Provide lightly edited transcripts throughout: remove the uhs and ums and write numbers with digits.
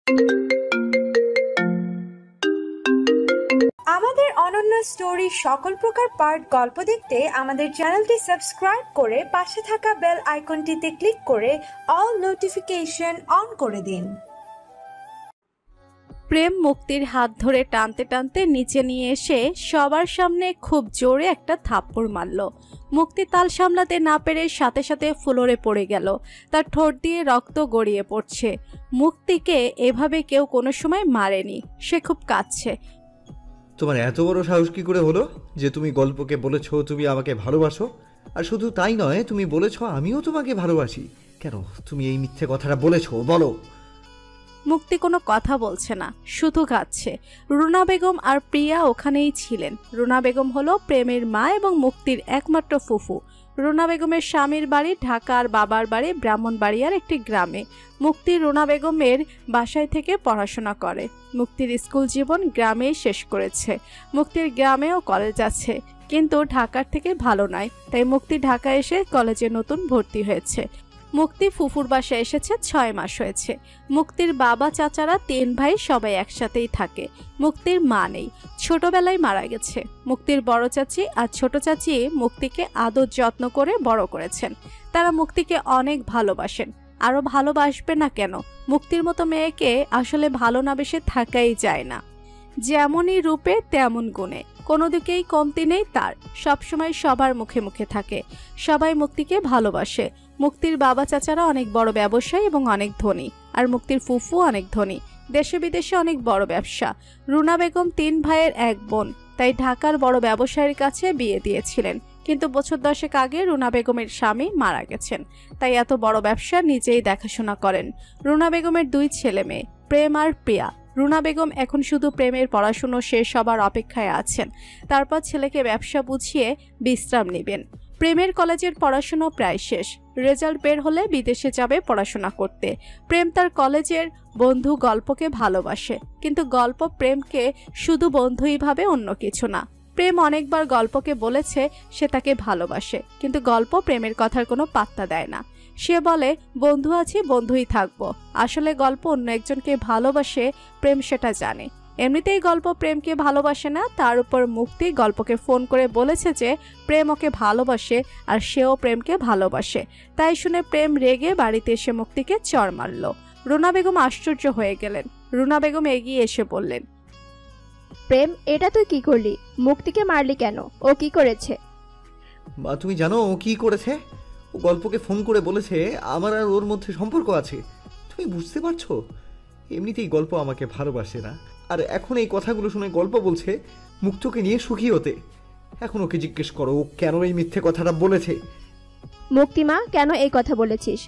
আমাদের অনন্য স্টোরি সকল প্রকার পার্ট গল্প দেখতে আমাদের চ্যানেলটি সাবস্ক্রাইব করে পাশে থাকা বেল আইকনটিতে ক্লিক করে অল নোটিফিকেশন অন করে দিন। প্রেম মুক্তির হাত ধরে টানতে টানতে নিচে নিয়ে এসে সবার সামনে খুব জোরে একটা থাপ্পড় মারল। মুক্তি তাল সামলাতে না পেরে সাথে সাথে ফ্লোরে পড়ে গেল। তার ঠোঁট দিয়ে রক্ত গড়িয়ে পড়ছে। মুক্তিকে এভাবে কেউ কোনো সময় মারেনি। সে খুব কাঁদছে। তোমার এত বড় সাহস কি করে হলো যে তুমি গল্পকে বলেছো তুমি আমাকে ভালোবাসো? আর শুধু তাই নয়, তুমি বলেছো আমিও তোমাকে ভালোবাসি। কেন তুমি এই মিথ্যে কথাটা বলেছো বলো? মুক্তি কোনো কথা বলছে না, শুধু কাঁদছে। রুনা বেগম আর প্রিয়া ওখানেই ছিলেন। রুনা বেগম হলো প্রেমের মা এবং মুক্তির একমাত্র ফুফু। রুনা বেগমের স্বামীর বাড়ি ঢাকা আর বাবার বাড়ি ব্রাহ্মণবাড়িয়ার একটি গ্রামে। মুক্তি রুনা বেগমের বাসায় থেকে পড়াশোনা করে। মুক্তির স্কুল জীবন গ্রামেই শেষ করেছে। মুক্তির গ্রামেও কলেজ আছে, কিন্তু ঢাকার থেকে ভালো নয়, তাই মুক্তি ঢাকা এসে কলেজে নতুন ভর্তি হয়েছে। মুক্তি ফুফুর বাসায় এসেছে 6 মাস হয়েছে। মুক্তির বাবা চাচারা 3 ভাই সবাই একসাথেই থাকে। মুক্তির মা নেই, ছোটবেলায় মারা গেছে। মুক্তির বড় চাচি আর ছোট চাচি মুক্তিকে আদর যত্ন করে বড় করেছেন। তারা মুক্তিকে অনেক ভালোবাসেন, আরো ভালোবাসবে না কেন? মুক্তির মতো মেয়েকে আসলে ভালো না বেশে থাকাই যায় না। যেমনই রূপে তেমন গুণে, কোনো দিকেই কমতি নেই তার। সবসময় সবার মুখে মুখে থাকে। সবাই মুক্তিকে ভালোবাসে। মুক্তির বাবা চাচারা অনেক বড় ব্যবসায়ী এবং অনেক ধনী, আর মুক্তির ফুফু অনেক ধনী। দেশে বিদেশে অনেক বড় ব্যবসা। রুনা বেগম 3 ভাইয়ের 1 বোন, তাই ঢাকার বড় ব্যবসায়ীর কাছে বিয়ে দিয়েছিলেন। কিন্তু বছর 10 আগে রুনা বেগমের স্বামী মারা গেছেন, তাই এত বড় ব্যবসা নিজেই দেখাশোনা করেন। রুনা বেগমের 2 ছেলে মেয়ে, প্রেম আর প্রিয়া। রুনা বেগম এখন শুধু প্রেমের পড়াশুনো শেষ হবার অপেক্ষায় আছেন। তারপর ছেলেকে ব্যবসা বুঝিয়ে বিশ্রাম নেবেন। প্রেমের কলেজের পড়াশুনো প্রায় শেষ। রেজাল্ট বের হলে বিদেশে যাবে পড়াশোনা করতে। প্রেম তার কলেজের বন্ধু গল্পকে ভালোবাসে, কিন্তু গল্প প্রেমকে শুধু বন্ধুই ভাবে, অন্য কিছু না। প্রেম অনেকবার গল্পকে বলেছে সে তাকে ভালোবাসে, কিন্তু গল্প প্রেমের কথার কোনো পাত্তা দেয় না। সে বলে বন্ধু আছি, বন্ধুই থাকবো। আসলে গল্প অন্য একজনকে ভালোবাসে, প্রেম সেটা জানে। এমনিতেই গল্প প্রেমকে ভালোবাসে না, তার উপর মুক্তি গল্পকে ফোন করে বলেছে যে প্রেম ওকে ভালোবাসে আর সেও প্রেমকে ভালোবাসে। তাই শুনে প্রেম রেগে বাড়িতে এসে মুক্তিকে চড় মারল। রুনা বেগম আশ্চর্য হয়ে গেলেন। রুনা বেগম এগিয়ে এসে বললেন, প্রেম, এটা তুই কি করলি? মুক্তিকে মারলি কেন? ও কি করেছে? মা, তুমি জানো ও কি করেছে? ও গল্পকে ফোন করে বলেছে আমার আর ওর মধ্যে সম্পর্ক আছে। তুমি বুঝতে পারছো? এমনিতেই গল্প আমাকে ভালোবাসে না, আর এখন এই কথাগুলো শুনে গল্প বলছে মুক্তকে নিয়ে সুখী হতে। এখন ওকে জিজ্ঞেস করো ও কেন এই মিথ্যে কথাটা বলেছে। মুক্তিমা, কেন এই কথা বলেছিস?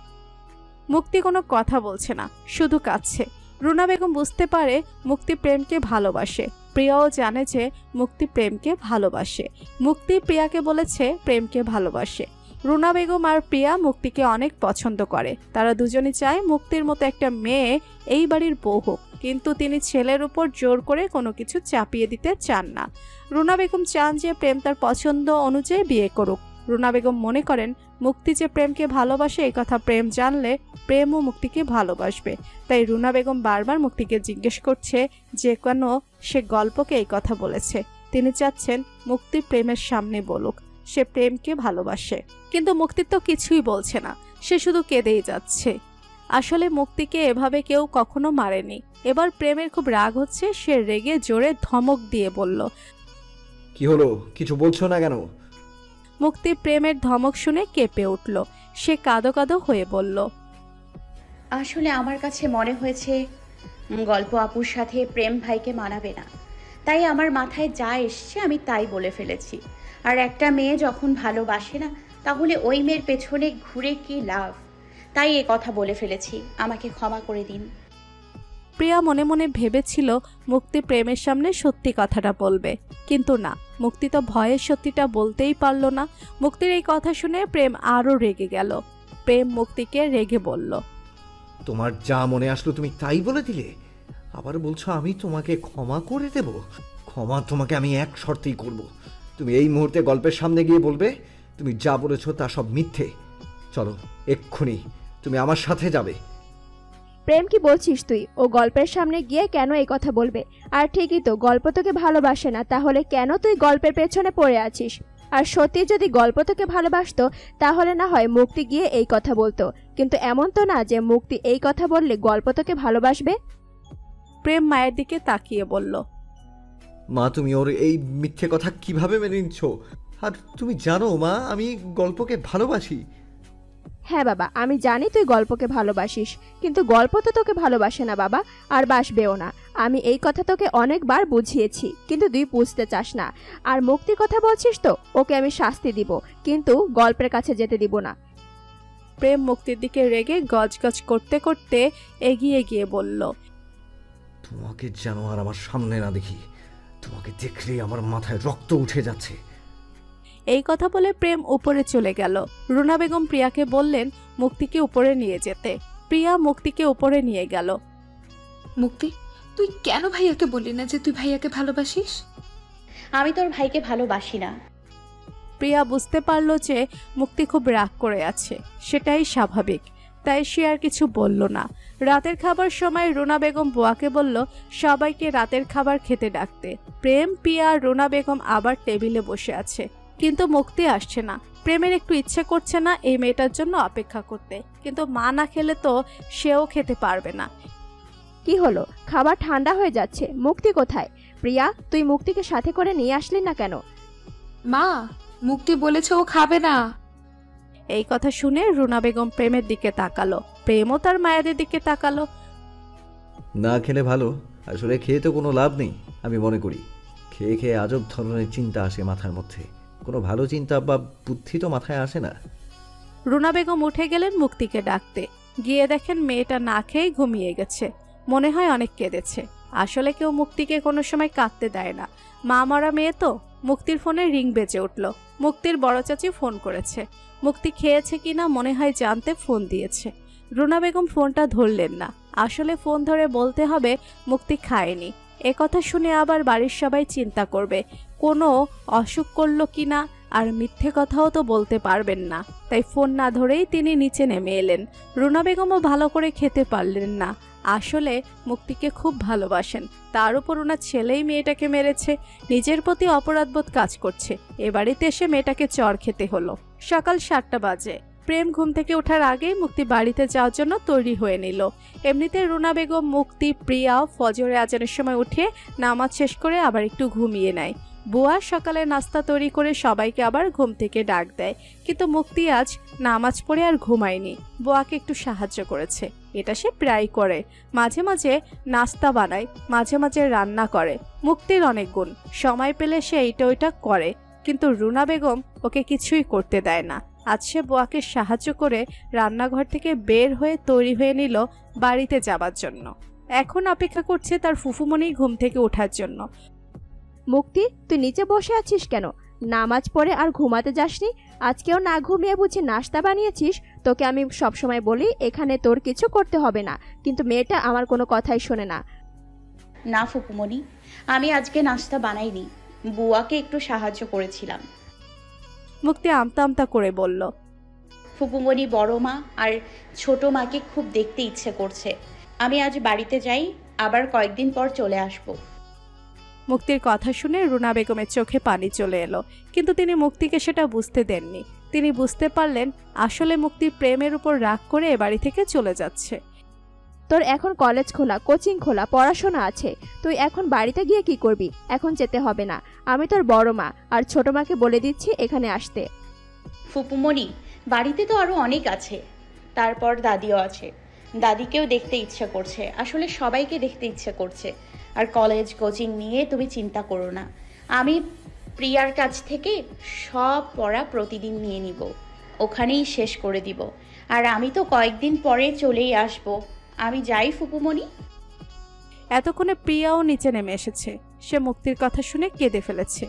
মুক্তি কোনো কথা বলছে না, শুধু কাঁদছে। রুনা বেগম বুঝতে পারে মুক্তি প্রেমকে ভালোবাসে। প্রিয়াও জানে যে মুক্তি প্রেমকে ভালোবাসে। মুক্তি প্রিয়াকে বলেছে প্রেমকে ভালোবাসে। রুনা বেগম আর প্রিয়া মুক্তিকে অনেক পছন্দ করে। তারা দুজনই চায় মুক্তির মতো একটা মেয়ে এই বাড়ির বউ হোক, কিন্তু তিনি ছেলের উপর জোর করে কোনো কিছু চাপিয়ে দিতে চান না। রুনা বেগম চান যে প্রেম তার পছন্দ অনুযায়ী বিয়ে করুক। রুনা বেগম মনে করেন মুক্তি যে প্রেমকে ভালোবাসে এই কথা প্রেম জানলে প্রেমও মুক্তিকে ভালোবাসবে। তাই রুনা বেগম বারবার মুক্তিকে জিজ্ঞেস করছে যে কেন সে গল্পকে এই কথা বলেছে। তিনি চাচ্ছেন মুক্তি প্রেমের সামনে বলুক সে প্রেমকে ভালোবাসে, কিন্তু মুক্তি তো কিছুই বলছে না। সে শুধু কেঁদেই যাচ্ছে। আসলে মুক্তিকে এভাবে কেউ কখনো মারেনি। এবার প্রেমের খুব রাগ হচ্ছে। সে রেগে জোরে ধমক দিয়ে বলল, কি হলো? কিছু বলছো না কেন? মুক্তি প্রেমের ধমক শুনে কেঁপে উঠল। সে কাঁদো কাঁদো হয়ে বলল, আসলে আমার কাছে মনে হয়েছে গল্প আপুর সাথে প্রেম ভাইকে মানাবে না, তাই আমার মাথায় যা এসছে আমি তাই বলে ফেলেছি। আর একটা মেয়ে যখন ভালোবাসে না, তাহলে ওই মেয়ের পেছনে ঘুরে কি লাভ? তাই এ কথা বলে ফেলেছি, আমাকে ক্ষমা করে দিন। প্রিয়া মনে মনে ভেবেছিল মুক্তি প্রেমের সামনে সত্যি কথাটা বলবে, কিন্তু না, মুক্তি তো ভয়ে সত্যিটা বলতেই পারল না। মুক্তির এই কথা শুনে প্রেম আরো রেগে গেল। প্রেম মুক্তিকে রেগে বলল, তোমার যা মনে আসলো তুমি তাই বলে দিলে, আবার বলছো আমি তোমাকে ক্ষমা করে দেব? ক্ষমা তোমাকে আমি এক শর্তেই করব। তুমি এই মুহূর্তে গল্পের সামনে গিয়ে বলবে তুমি যা বলেছো তা সব মিথ্যে। চলো এক্ষুনি, তুমি আমার সাথে যাবে। প্রেম কি বলছিস তুই? ও গল্পের সামনে গিয়ে কেন এই কথা বলবে? আর ঠিকই তো, গল্প তোকে ভালোবাসে না, তাহলে কেন তুই গল্পের পেছনে পড়ে আছিস? আর সত্যি যদি গল্প তোকে ভালোবাসতো তাহলে না হয় মুক্তি গিয়ে এই কথা বলতো, কিন্তু এমন তো না যে মুক্তি এই কথা বললে গল্প তোকে ভালোবাসবে। প্রেম মায়ের দিকে তাকিয়ে বলল, মা তুমি ওর এই মিথ্যে কথা কিভাবে মেনে নিচ্ছ? আর তুমি জানো মা, আমি গল্পকে ভালোবাসি। হ্যাঁ বাবা, আমি জানি তুই গল্পকে ভালোবাসিস, কিন্তু গল্প তো তোকে ভালোবাসে না বাবা, আর বাসবেও না। আমি এই কথা তোকে অনেকবার বুঝিয়েছি, কিন্তু তুই বুঝতে চাস না। আর মুক্তির কথা বলছিস তো, ওকে আমি শাস্তি দিব, কিন্তু গল্পের কাছে যেতে দিব না। প্রেম মুক্তির দিকে রেগে গজগজ করতে করতে এগিয়ে গিয়ে বলল, তোমাকে যেন আর আমার সামনে না দেখি, তোমাকে দেখলেই আমার মাথায় রক্ত উঠে যাচ্ছে। এই কথা বলে প্রেম উপরে চলে গেল। রুনা বেগম প্রিয়াকে বললেন মুক্তিকে উপরে নিয়ে যেতে। প্রিয়া মুক্তিকে উপরে নিয়ে গেল। মুক্তি, তুই কেন ভাইয়াকে বললি না যে তুই ভাইয়াকে ভালোবাসিস? আমি তোর ভাইকে ভালোবাসি না। প্রিয়া বুঝতে পারল যে মুক্তি খুব রাগ করে আছে, সেটাই স্বাভাবিক, তাই সে আর কিছু বলল না। রাতের খাবার সময় রুনা বেগম বুয়াকে বলল সবাইকে রাতের খাবার খেতে ডাকতে। প্রেম, প্রিয়া, রুনা বেগম আবার টেবিলে বসে আছে, কিন্তু মুক্তি আসছে না। প্রেমের একটু ইচ্ছে করছে না এই মেয়েটার জন্য অপেক্ষা করতে, কিন্তু মা না খেলে তো সেও খেতে পারবে না। কি হলো? খাবার ঠান্ডা হয়ে যাচ্ছে। মুক্তি কোথায়? প্রিয়া, তুই মুক্তিকে সাথে করে নিয়ে আসলি না কেন? মা, মুক্তি বলেছে ও খাবে না। এই কথা শুনে রুনা বেগম প্রেমের দিকে তাকালো, প্রেমও তার মায়েদের দিকে তাকালো। না খেলে ভালো, আসলে খেয়ে তো কোনো লাভ নেই। আমি মনে করি খেয়ে খেয়ে আজব ধরনের চিন্তা আসে মাথার মধ্যে, কোনো ভালো চিন্তা বা বুদ্ধি তো মাথায় আসে না। রুনা বেগম উঠে গেলেন মুক্তিকে ডাকতে, গিয়ে দেখেন মেয়েটা না খেয়ে ঘুমিয়ে গেছে। মনে হয় অনেক কেঁদেছে। আসলে কেউ মুক্তিকে কোনো সময় কাঁদতে দেয় না, মা মরা মেয়ে তো। মুক্তির ফোনে রিং বেজে উঠল। মুক্তির বড় চাচি ফোন করেছে। মুক্তি খেয়েছে কিনা মনে হয় জানতে ফোন দিয়েছে। রুনা বেগম ফোনটা ধরলেন না। আসলে ফোন ধরে বলতে হবে মুক্তি খায়নি। কথা শুনে আবার বাড়ির সবাই চিন্তা করবে কোনো অসুখ করলো কিনা, আর মিথ্যে কথাও তো বলতে পারবেন না। তাই ফোন না ধরেই তিনি নিচে নেমে এলেন। রুনা বেগমও ভালো করে খেতে পারলেন না। আসলে মুক্তিকে খুব ভালোবাসেন, তার উপর ওনার ছেলেই মেয়েটাকে মেরেছে। নিজের প্রতি অপরাধবোধ কাজ করছে। এ বাড়িতে এসে মেয়েটাকে চর খেতে হলো। সকাল 7টা বাজে। প্রেম ঘুম থেকে ওঠার আগেই মুক্তি বাড়িতে যাওয়ার জন্য তৈরি হয়ে নিল। এমনিতে রুনা বেগম, মুক্তি, প্রিয়া ফজরে আজানের সময় উঠে নামাজ শেষ করে আবার একটু ঘুমিয়ে নেয়। বুয়া সকালে নাস্তা তৈরি করে সবাইকে আবার ঘুম থেকে ডাক দেয়, কিন্তু মুক্তি আজ নামাজ পড়ে আর ঘুমায়নি। বুয়াকে একটু সাহায্য করেছে, এটা সে প্রায় করে। মাঝে মাঝে নাস্তা বানায়, মাঝে মাঝে রান্না করে। মুক্তির অনেক গুণ, সময় পেলে সে এইটা ওইটা করে, কিন্তু রুনা বেগম ওকে কিছুই করতে দেয় না। আজ সে বুয়াকে সাহায্য করে রান্নাঘর থেকে বের হয়ে তৈরি হয়ে নিল বাড়িতে যাবার জন্য। এখন অপেক্ষা করছে তার ফুফুমণি ঘুম থেকে ওঠার জন্য। মুক্তি, তুই নিচে বসে আছিস কেন? নামাজ পড়ে আর ঘুমাতে যাসনি? আজকেও না ঘুমিয়ে বুঝি নাস্তা বানিয়েছিস? তোকে আমি সবসময় বলি এখানে তোর কিছু করতে হবে না, কিন্তু মেয়েটা আমার কোনো কথাই শোনে না। না ফুপুমণি, আমি আজকে নাস্তা বানাইনি, বুয়াকে একটু সাহায্য করেছিলাম। মুক্তি আমতা আমতা করে বলল, ফুপুমণি বড় মা আর ছোট মাকে খুব দেখতে ইচ্ছে করছে। আমি আজ বাড়িতে যাই, আবার কয়েকদিন পর চলে আসব। মুক্তির কথা শুনে রুনা বেগমের চোখে পানি চলে এলো, কিন্তু তিনি মুক্তিকে সেটা বুঝতে দেননি। তিনি বুঝতে পারলেন আসলে মুক্তি প্রেমের উপর রাগ করে এ বাড়ি থেকে চলে যাচ্ছে। তোর এখন কলেজ খোলা, কোচিং খোলা, পড়াশোনা আছে, তুই এখন বাড়িতে গিয়ে কি করবি? এখন যেতে হবে না। আমি তোর বড় মা আর ছোট মাকে বলে দিচ্ছি এখানে আসতে। ফুপুমণি, বাড়িতে তো আরো অনেক আছে, তারপর দাদিও আছে। দাদিকেও দেখতে ইচ্ছে করছে, আসলে সবাইকে দেখতে ইচ্ছে করছে। আর কলেজ কোচিং নিয়ে তুমি চিন্তা করো না, আমি প্রিয়ার কাছ থেকে সব পড়া প্রতিদিন নিয়ে নিব, ওখানেই শেষ করে দিব। আর আমি তো কয়েকদিন পরে চলেই আসব। আমি যাই ফুপুমণি। এতক্ষণে প্রিয়াও নিচে নেমে এসেছে। সে মুক্তির কথা শুনে কেঁদে ফেলেছে।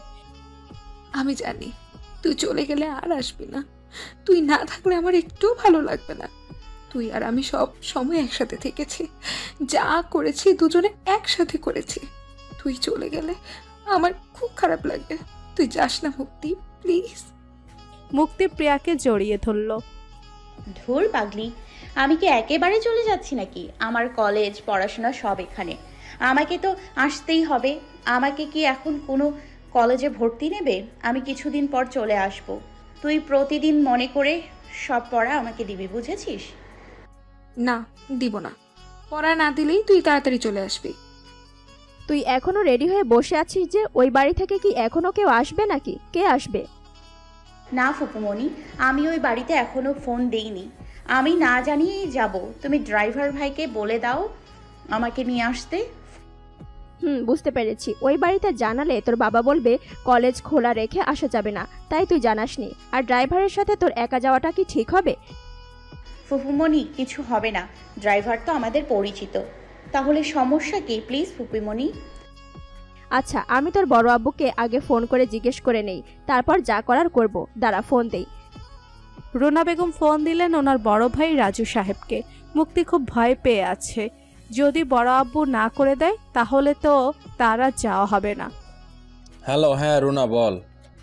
আমি জানি তুই চলে গেলে আর আসবি না, তুই না থাকলে আমার একটুও ভালো লাগবে না। তুই আর আমি সব সময় একসাথে থেকেছি, যা করেছি দুজনে একসাথে করেছি। তুই চলে গেলে আমার খুব খারাপ লাগবে। তুই যাস না মুক্তি, প্লিজ। মুক্তি প্রিয়াকে জড়িয়ে ধরল। ধুর পাগলি, আমি কি একেবারে চলে যাচ্ছি নাকি? আমার কলেজ পড়াশোনা সব এখানে, আমাকে তো আসতেই হবে। আমাকে কি এখন কোনো কলেজে ভর্তি নেবে? আমি কিছুদিন পর চলে আসব। তুই প্রতিদিন মনে করে সব পড়া আমাকে দিবি, বুঝেছিস? না, দিব না। পড়া না দিলেই তুই তাড়াতাড়ি চলে আসবি। তুই এখনো রেডি হয়ে বসে আছিস যে ওই বাড়ি থেকে কি এখনো কেউ আসবে নাকি? কে আসবে? না ফুপুমণি, আমি ওই বাড়িতে এখনো ফোন দেইনি। আমি না জানিয়েই যাব। তুমি ড্রাইভার ভাইকে বলে দাও আমাকে নিয়ে আসতে। বুঝতে পেরেছি। ওই বাড়িতে জানালে তোর বাবা বলবে কলেজ খোলা রেখে আসা যাবে না, তাই তুই জানাসনি। আর ড্রাইভারের সাথে তোর একা যাওয়াটা কি ঠিক হবে? ফুপুমণি, কিছু হবে না, ড্রাইভার তো আমাদের পরিচিত। তাহলে সমস্যা কি? প্লিজ ফুপুমণি। আচ্ছা, আমি তোর বড় আব্বুকে আগে ফোন করে জিজ্ঞেস করে নেই, তারপর যা করার করব। দাঁড়া, ফোন দেই। রুনা বেগম ফোন দিলেন ওনার বড় ভাই রাজু সাহেবকে। মুক্তি খুব ভয় পেয়ে আছে, যদি বড় আব্বু না করে দেয় তাহলে তো তারা যাওয়া হবে না। হ্যালো, হ্যাঁ রুনা বল।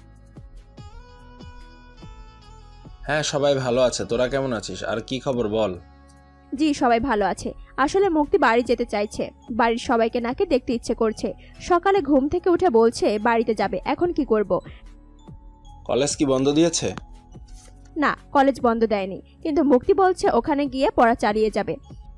হ্যাঁ সবাই ভালো আছে, তোরা কেমন আছিস? আর কি খবর বল। জি, সবাই ভালো আছে। আসলে মুক্তি বাড়ি যেতে চাইছে, বাড়ির সবাইকে নাকি দেখতে ইচ্ছে করছে। সকালে ঘুম থেকে উঠে বলছে বাড়িতে যাবে। এখন কি করব? কলেজ কি বন্ধ দিয়েছে? না, কলেজ বন্ধ দেয়নি, কিন্তু মুক্তি বলছে ওখানে গিয়ে পড়া চালিয়ে যাবে।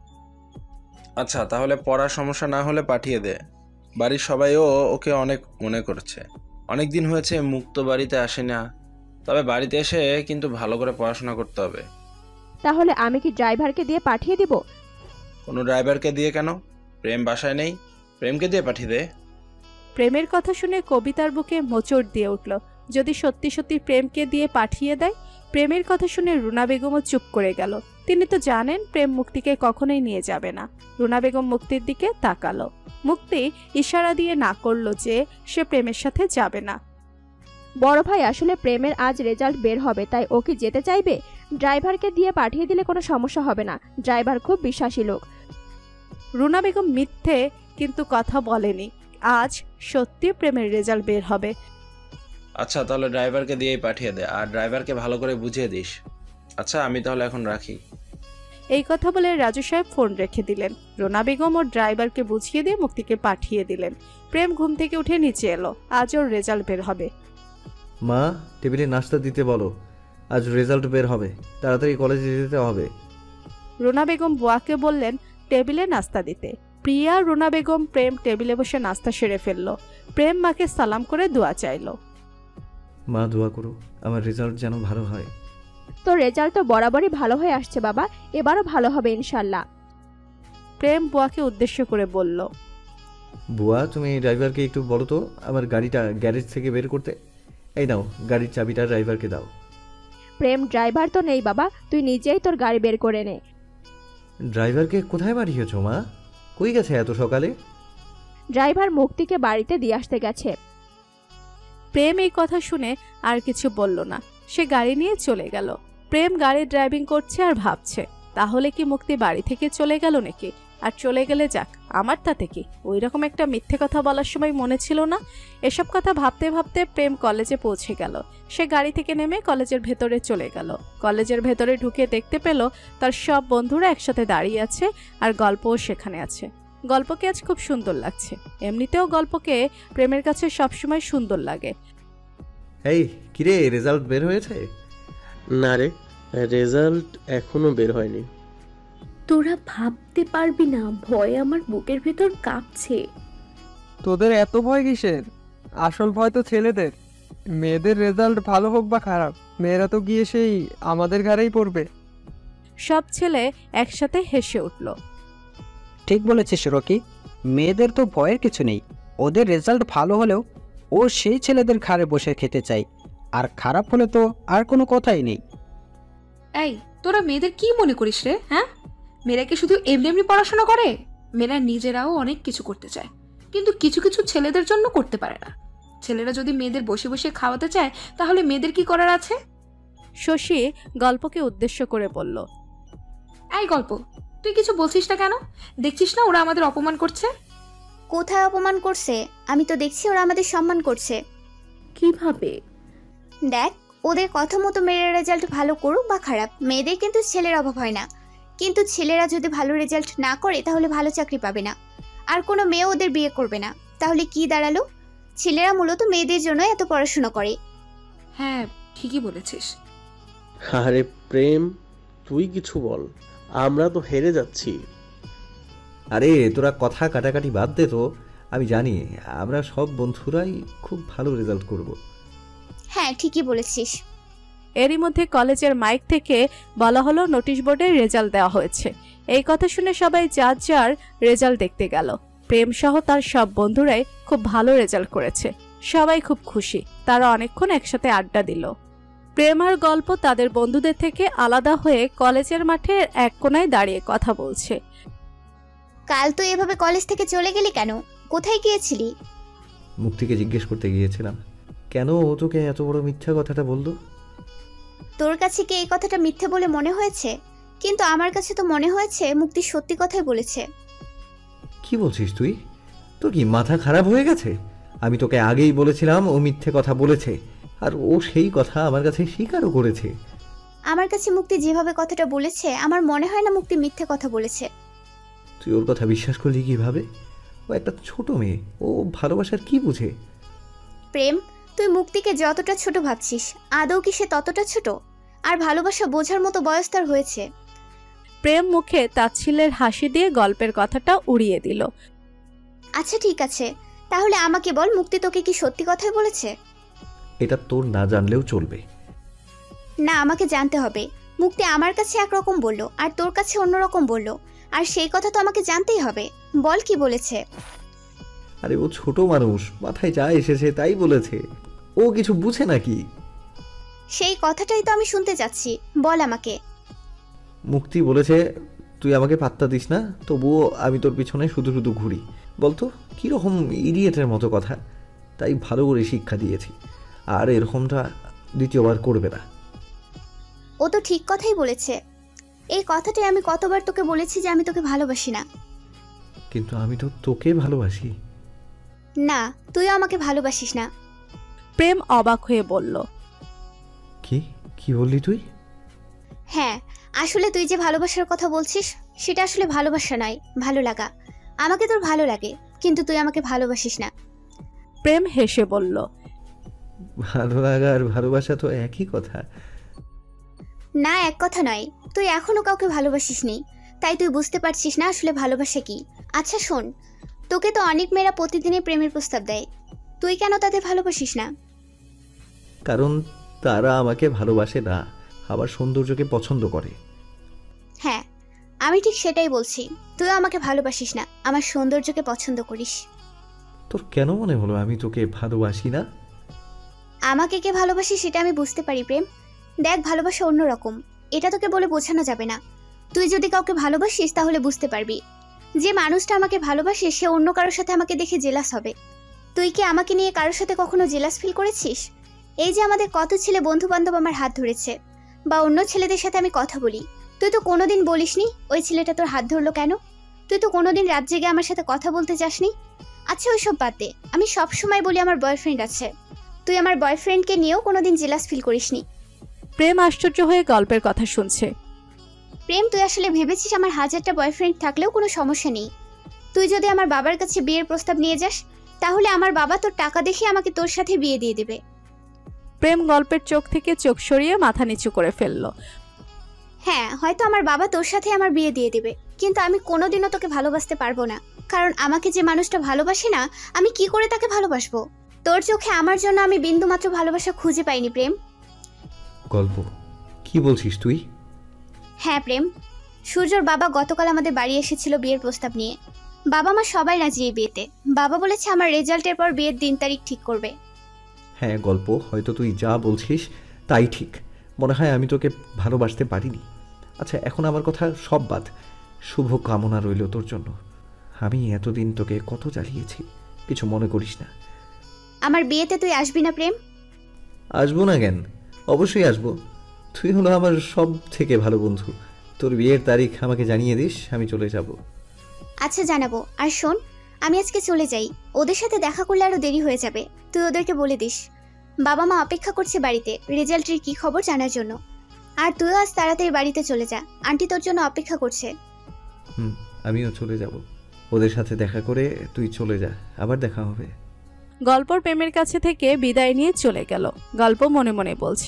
আচ্ছা, তাহলে পড়ার সমস্যা না হলে পাঠিয়ে দে। বাড়ির সবাইও ওকে অনেক মনে করছে। অনেক দিন হয়েছে মুক্ত বাড়িতে আসে না। তবে বাড়িতে এসে কিন্তু ভালো করে পড়াশোনা করতে হবে। তাহলে আমি কি ড্রাইভারকে দিয়ে পাঠিয়ে দিব? কোনো ড্রাইভারকে দিয়ে কেন? প্রেম বাসায় নেই, প্রেমকে দিয়ে পাঠিয়ে দে। প্রেমের কথা শুনে কবিতার বুকে মোচড় দিয়ে উঠল। যদি সত্যি সত্যি প্রেমকে দিয়ে পাঠিয়ে দেয়? প্রেমের কথা শুনে রুনা বেগমও চুপ করে গেল। তিনি তো জানেন প্রেম মুক্তিকে কখনোই নিয়ে যাবে না। রুনা বেগম মুক্তির দিকে তাকালো। মুক্তি ইশারা দিয়ে না করলো যে সে প্রেমের সাথে যাবে না। বড় ভাই, আসলে প্রেমের আজ রেজাল্ট বের হবে, তাই ও কি যেতে চাইবে? ড্রাইভারকে দিয়ে পাঠিয়ে দিলে কোনো সমস্যা হবে না, ড্রাইভার খুব বিশ্বাসী লোক। রুনা বেগম মিথ্যে কিন্তু কথা বলেনি। আজ সত্যি প্রেমের রেজাল্ট বের হবে। আচ্ছা, তাহলে ড্রাইভারকে দিয়েই পাঠিয়ে দে, আর ড্রাইভারকে ভালো করে বুঝিয়ে দিস। আচ্ছা, আমি তাহলে এখন রাখি। এই কথা বলে রাজু সাহেব ফোন রেখে দিলেন। রুনা বেগম ও ড্রাইভারকে বুঝিয়ে দিয়ে মুক্তিকে পাঠিয়ে দিলেন। প্রেম ঘুম থেকে উঠে নিচে এলো। আজ ওর রেজাল্ট বের হবে। মা, টেবিলে নাস্তা দিতে বলো, আজ রেজাল্ট বের হবে, তাড়াতাড়ি কলেজে যেতে হবে। রুনা বেগম বুয়াকে বললেন টেবিলে নাস্তা দিতে। প্রিয়া, রুনা বেগম, প্রেম টেবিলে বসে নাস্তা সেরে ফেলল। প্রেম মাকে সালাম করে দোয়া চাইল। মা, দোয়া করো আমার রেজাল্ট যেন ভালো হয়। তোর রেজাল্ট তো বরাবরই ভালো হয়ে আসছে বাবা, এবারও ভালো হবে ইনশাল্লাহ। প্রেম বুয়াকে উদ্দেশ্য করে বলল। বুয়া, তুমি ড্রাইভারকে একটু বলো তো আমার গাড়িটা গ্যারেজ থেকে বের করতে। এই নাও, গাড়ির চাবিটা ড্রাইভারকে দাও। প্রেম, ড্রাইভার তো নেই বাবা, তুই নিজেই তোর গাড়ি বের করে নে। ড্রাইভারকে কোথায় পাঠিয়েছ মা? কই গেছে এত সকালে? ড্রাইভার মুক্তিকে বাড়িতে দিয়ে আসতে গেছে। প্রেম এই কথা শুনে আর কিছু বলল না। সে গাড়ি নিয়ে চলে গেল। প্রেম গাড়ি ড্রাইভিং করছে আর ভাবছে, তাহলে কি মুক্তি বাড়ি থেকে চলে গেল নাকি? আর চলে গেলে যাক, আমার তাতে কি? ওই রকম একটা মিথ্যে কথা বলার সময় মনে ছিল না? এসব কথা ভাবতে ভাবতে প্রেম কলেজে পৌঁছে গেল। সে গাড়ি থেকে নেমে কলেজের ভেতরে চলে গেল। কলেজের ভেতরে ঢুকে দেখতে পেল তার সব বন্ধুরা একসাথে দাঁড়িয়ে আছে, আর গল্পও সেখানে আছে। গল্পকে আজ খুব সুন্দর লাগছে। এমনিতেও গল্পকে প্রেমের কাছে সবসময় সুন্দর লাগে। এই কিরে, রেজাল্ট বের হয়েছে? না রে, রেজাল্ট এখনো বের হয়নি। তোরা ভাবতে পারবি না, ভয়ে আমার বুকের ভেতর কাঁপছে। তোদের এত ভয় কিসের? আসল ভয় তো ছেলেদের। মেয়েদের রেজাল্ট ভালো হোক বা খারাপ, মেয়েরা তো গিয়ে সেই আমাদের ঘরেই পড়বে। সব ছেলে একসাথে হেসে উঠল। ঠিক বলেছিস রকি, মেয়েদের তো ভয়ের কিছু নেই। ওদের রেজাল্ট ভালো হলেও ও সেই ছেলেদের ঘাড়ে বসে খেতে চায়, আর খারাপ হলে তো আর কোনো কথাই নেই। এই, তোরা মেয়েদের কি মনে করিস রে? হ্যাঁ, মেয়েরা কি শুধু এমনি এমনি পড়াশোনা করে? মেয়েরা নিজেরাও অনেক কিছু করতে চায়, কিন্তু কিছু কিছু ছেলেদের জন্য করতে পারে না। ছেলেরা যদি মেয়েদের বসে বসে খাওয়াতে চায়, তাহলে মেয়েদের কি করার আছে? শশী গল্পকে উদ্দেশ্য করে বলল। এই গল্প, তুই কিছু বলছিস না কেন? দেখছিস না ওরা আমাদের অপমান করছে? কোথায় অপমান করছে? আমি তো দেখছি ওরা আমাদের সম্মান করছে। কিভাবে? দেখ, ওদের কথা মতো মেয়ের রেজাল্ট ভালো করুক বা খারাপ, মেয়েদের কিন্তু ছেলের অভাব হয় না। কিন্তু ছেলেরা যদি ভালো রেজাল্ট না করে তাহলে ভালো চাকরি পাবে না, আর কোনো মেয়ে ওদের বিয়ে করবে না। তাহলে কি দাঁড়ালো? ছেলেরা মূলত মেয়েদের জন্য এত পড়াশোনা করে। হ্যাঁ, ঠিকই বলেছিস। আরে প্রেম, তুই কিছু বল, আমরা তো হেরে যাচ্ছি। আরে তোরা কথা কাটাকাটি বাদ দে তো। আমি জানি আমরা সব বন্ধুরাই খুব ভালো রেজাল্ট করব। হ্যাঁ, ঠিকই বলেছিস। এরই মধ্যে কলেজের মাইক থেকে বলা হলো নোটিশ বোর্ডে রেজাল্ট দেওয়া হয়েছে। এই কথা শুনে সবাই যার যার রেজাল্ট দেখতে গেল। প্রেম সহ তার সব বন্ধুরাই খুব ভালো রেজাল্ট করেছে। সবাই খুব খুশি। তারা অনেকক্ষণ একসাথে আড্ডা দিল। প্রেম আর গল্প তাদের বন্ধুদের থেকে আলাদা হয়ে কলেজের মাঠে এক কোনায় দাঁড়িয়ে কথা বলছে। কাল তুই এভাবে কলেজ থেকে চলে গেলি কেন? কোথায় গিয়েছিলি? মুক্তিকে জিজ্ঞেস করতে গিয়েছিলাম, কেন ও তোকে এত বড় মিথ্যা কথাটা বললো। তোর কাছে কি এই কথাটা মিথ্যে বলে মনে হয়েছে? কিন্তু আমার কাছে তো মনে হয়েছে মুক্তি সত্যি কথাই বলেছে। কি বলছিস তুই? তোর কি মাথা খারাপ হয়ে গেছে? আমি তোকে আগেই বলেছিলাম ও মিথ্যে কথা বলেছে, আর ও সেই কথা আমার কাছে স্বীকারও করেছে। আমার কাছে মুক্তি যেভাবে কথাটা বলেছে আমার মনে হয় না মুক্তি মিথ্যে কথা বলেছে। তুই ওর কথা বিশ্বাস করলি কিভাবে? ও একটা ছোট মেয়ে, ও ভালোবাসার কি বুঝে? প্রেম, তুই মুক্তিকে যতটা ছোট ভাবছিস আদৌ কি সে ততটা ছোট? আর ভালোবাসা বোঝার মতো বয়স তার হয়েছে। প্রেম মুখে তাচ্ছিল্যের হাসি দিয়ে গল্পের কথাটা উড়িয়ে দিল। আচ্ছা ঠিক আছে, তাহলে আমাকে বল মুক্তি তোকে কি সত্যি কথাই বলেছে? এটা তোর না জানলেও চলবে। না, আমাকে জানতে হবে। মুক্তি আমার কাছে একরকম বলল আর তোর কাছে অন্যরকম বলল, আর সেই কথা তো আমাকে জানতেই হবে। বল কি বলেছে? আরে ও ছোট মানুষ, মাথায় যা এসেছে তাই বলেছে। ও কিছু বুঝে নাকি? সেই কথাটাই তো আমি শুনতে চাচ্ছি, বল আমাকে। মুক্তি বলেছে তুই আমাকে পাত্তা দিস না, তবুও আমি তোর পিছনে শুধু শুধু ঘুরি। বলতো কীরকম ইডিয়েটের মতো কথা। তাই ভালো করে শিক্ষা দিয়েছি, আর এরকমটা দ্বিতীয়বার করবে না। ও তো ঠিক কথাই বলেছে। এই কথাটাই আমি কতবার তোকে বলেছি যে আমি তোকে ভালোবাসি না। কিন্তু আমি তো তোকে ভালোবাসি। না, তুইও আমাকে ভালোবাসিস না। প্রেম অবাক হয়ে বলল, কি কি বললি তুই? হ্যাঁ, আসলে তুই যে ভালোবাসার কথা বলছিস সেটা আসলে ভালোবাসা নয়, ভালো লাগা। আমাকে তোর ভালো লাগে, কিন্তু তুই আমাকে ভালোবাসিস না। প্রেম হেসে বলল, ভালো লাগা আর ভালোবাসা তো একই কথা। না, এক কথা নয়। তুই এখনো কাউকে ভালোবাসিস নি, তাই তুই বুঝতে পারছিস না আসলে ভালোবাসা কি। আচ্ছা শোন, তোকে তো অনেক মেয়েরা প্রতিদিনই প্রেমের প্রস্তাব দেয়, তুই কেন তাদের ভালোবাসিস না? কারণ তারা আমাকে ভালোবাসে না, আবার সৌন্দর্যকে পছন্দ করে। হ্যাঁ, আমি ঠিক সেটাই বলছি। তুইও আমাকে ভালোবাসিস না, আমার সৌন্দর্যকে পছন্দ করিস। তোর কেন মনে হলো আমি তোকে ভালোবাসি না? আমাকে কে ভালোবাসি সেটা আমি বুঝতে পারি প্রেম। দেখ, ভালোবাসা অন্যরকম, এটা তোকে বলে বোঝানো যাবে না। তুই যদি কাউকে ভালোবাসিস তাহলে বুঝতে পারবি। যে মানুষটা আমাকে ভালোবাসে সে অন্য কারোর সাথে আমাকে দেখে জেলাস হবে। তুই কি আমাকে নিয়ে কারোর সাথে কখনো জেলাস ফিল করেছিস? এই যে আমাদের কত ছেলে বন্ধু বান্ধব আমার হাত ধরেছে, বা অন্য ছেলেদের সাথে আমি কথা বলি, তুই তো কোনোদিন বলিসনি ওই ছেলেটা তোর হাত ধরলো কেন? তুই তো কোনোদিন রাত জেগে আমার সাথে কথা বলতে চাসনি। আচ্ছা ওইসব বাদ দে, আমি সব সময় বলি আমার বয়ফ্রেন্ড আছে। তুই আমার বয়ফ্রেন্ডকে নিয়েও কোনোদিন জেলাস ফিল করিসনি। প্রেম আশ্চর্য হয়ে গল্পের কথা শুনছে। প্রেম, তুই আসলে ভেবেছিস আমার 1000টা বয়ফ্রেন্ড থাকলেও কোনো সমস্যা নেই। তুই যদি আমার বাবার কাছে বিয়ের প্রস্তাব নিয়ে যাস তাহলে আমার বাবা তোর টাকা দেখে আমাকে তোর সাথে বিয়ে দিয়ে দেবে। প্রেম গল্পের চোখ থেকে চোখ সরিয়ে মাথা নিচু করে ফেলল। হ্যাঁ, হয়তো আমার বাবা তোর সাথে আমার বিয়ে দিয়ে দেবে, কিন্তু আমি কোনোদিনও তোকে ভালোবাসতে পারবো না। কারণ আমাকে যে মানুষটা ভালোবাসে না, আমি কি করে তাকে ভালোবাসবো? তোর চোখে আমার জন্য আমি বিন্দুমাত্র ভালোবাসা খুঁজে পাইনি প্রেম। গল্প কি বলছিস তুই? হ্যাঁ প্রেম, সূর্যর বাবা গতকাল আমাদের বাড়ি এসেছিল বিয়ের প্রস্তাব নিয়ে। বাবা মা সবাই রাজি এই বিয়েতে। বাবা বলেছে আমার রেজাল্টের পর বিয়ের দিন তারিখ ঠিক করবে। হ্যাঁ গল্প, হয়তো তুই যা বলছিস তাই ঠিক। মনে হয় আমি তোকে ভালোবাসতে পারিনি। আচ্ছা এখন আমার কথা সব বাদ, শুভ কামনা রইল তোর জন্য। আমি এতদিন তোকে কত জ্বালিয়েছি, কিছু মনে করিস না। আমার বিয়েতে তুই আসবি না প্রেম? আসবো না কেন, অবশ্যই আসবো। তুই হলো আমার সব থেকে ভালো বন্ধু। তোর বিয়ের তারিখ আমাকে জানিয়ে দিস, আমি চলে যাব। আচ্ছা জানাবো। আর শোন, আমি আজকে চলে যাই, ওদের সাথে দেখা করলে আরো দেরি হয়ে যাবে। তুই ওদেরকে বলে দিস বাবা মা অপেক্ষা করছে বাড়িতে রেজাল্টের কি খবর জানার জন্য। আর তুইও আজ তাড়াতাড়ি বাড়িতে চলে যা, আন্টি তোর জন্য অপেক্ষা করছে। আমিও চলে যাব। ওদের সাথে দেখা করে তুই চলে যা, আবার দেখা হবে। গল্পর প্রেমের কাছে থেকে বিদায় নিয়ে চলে গেল। গল্প মনে মনে বলছে,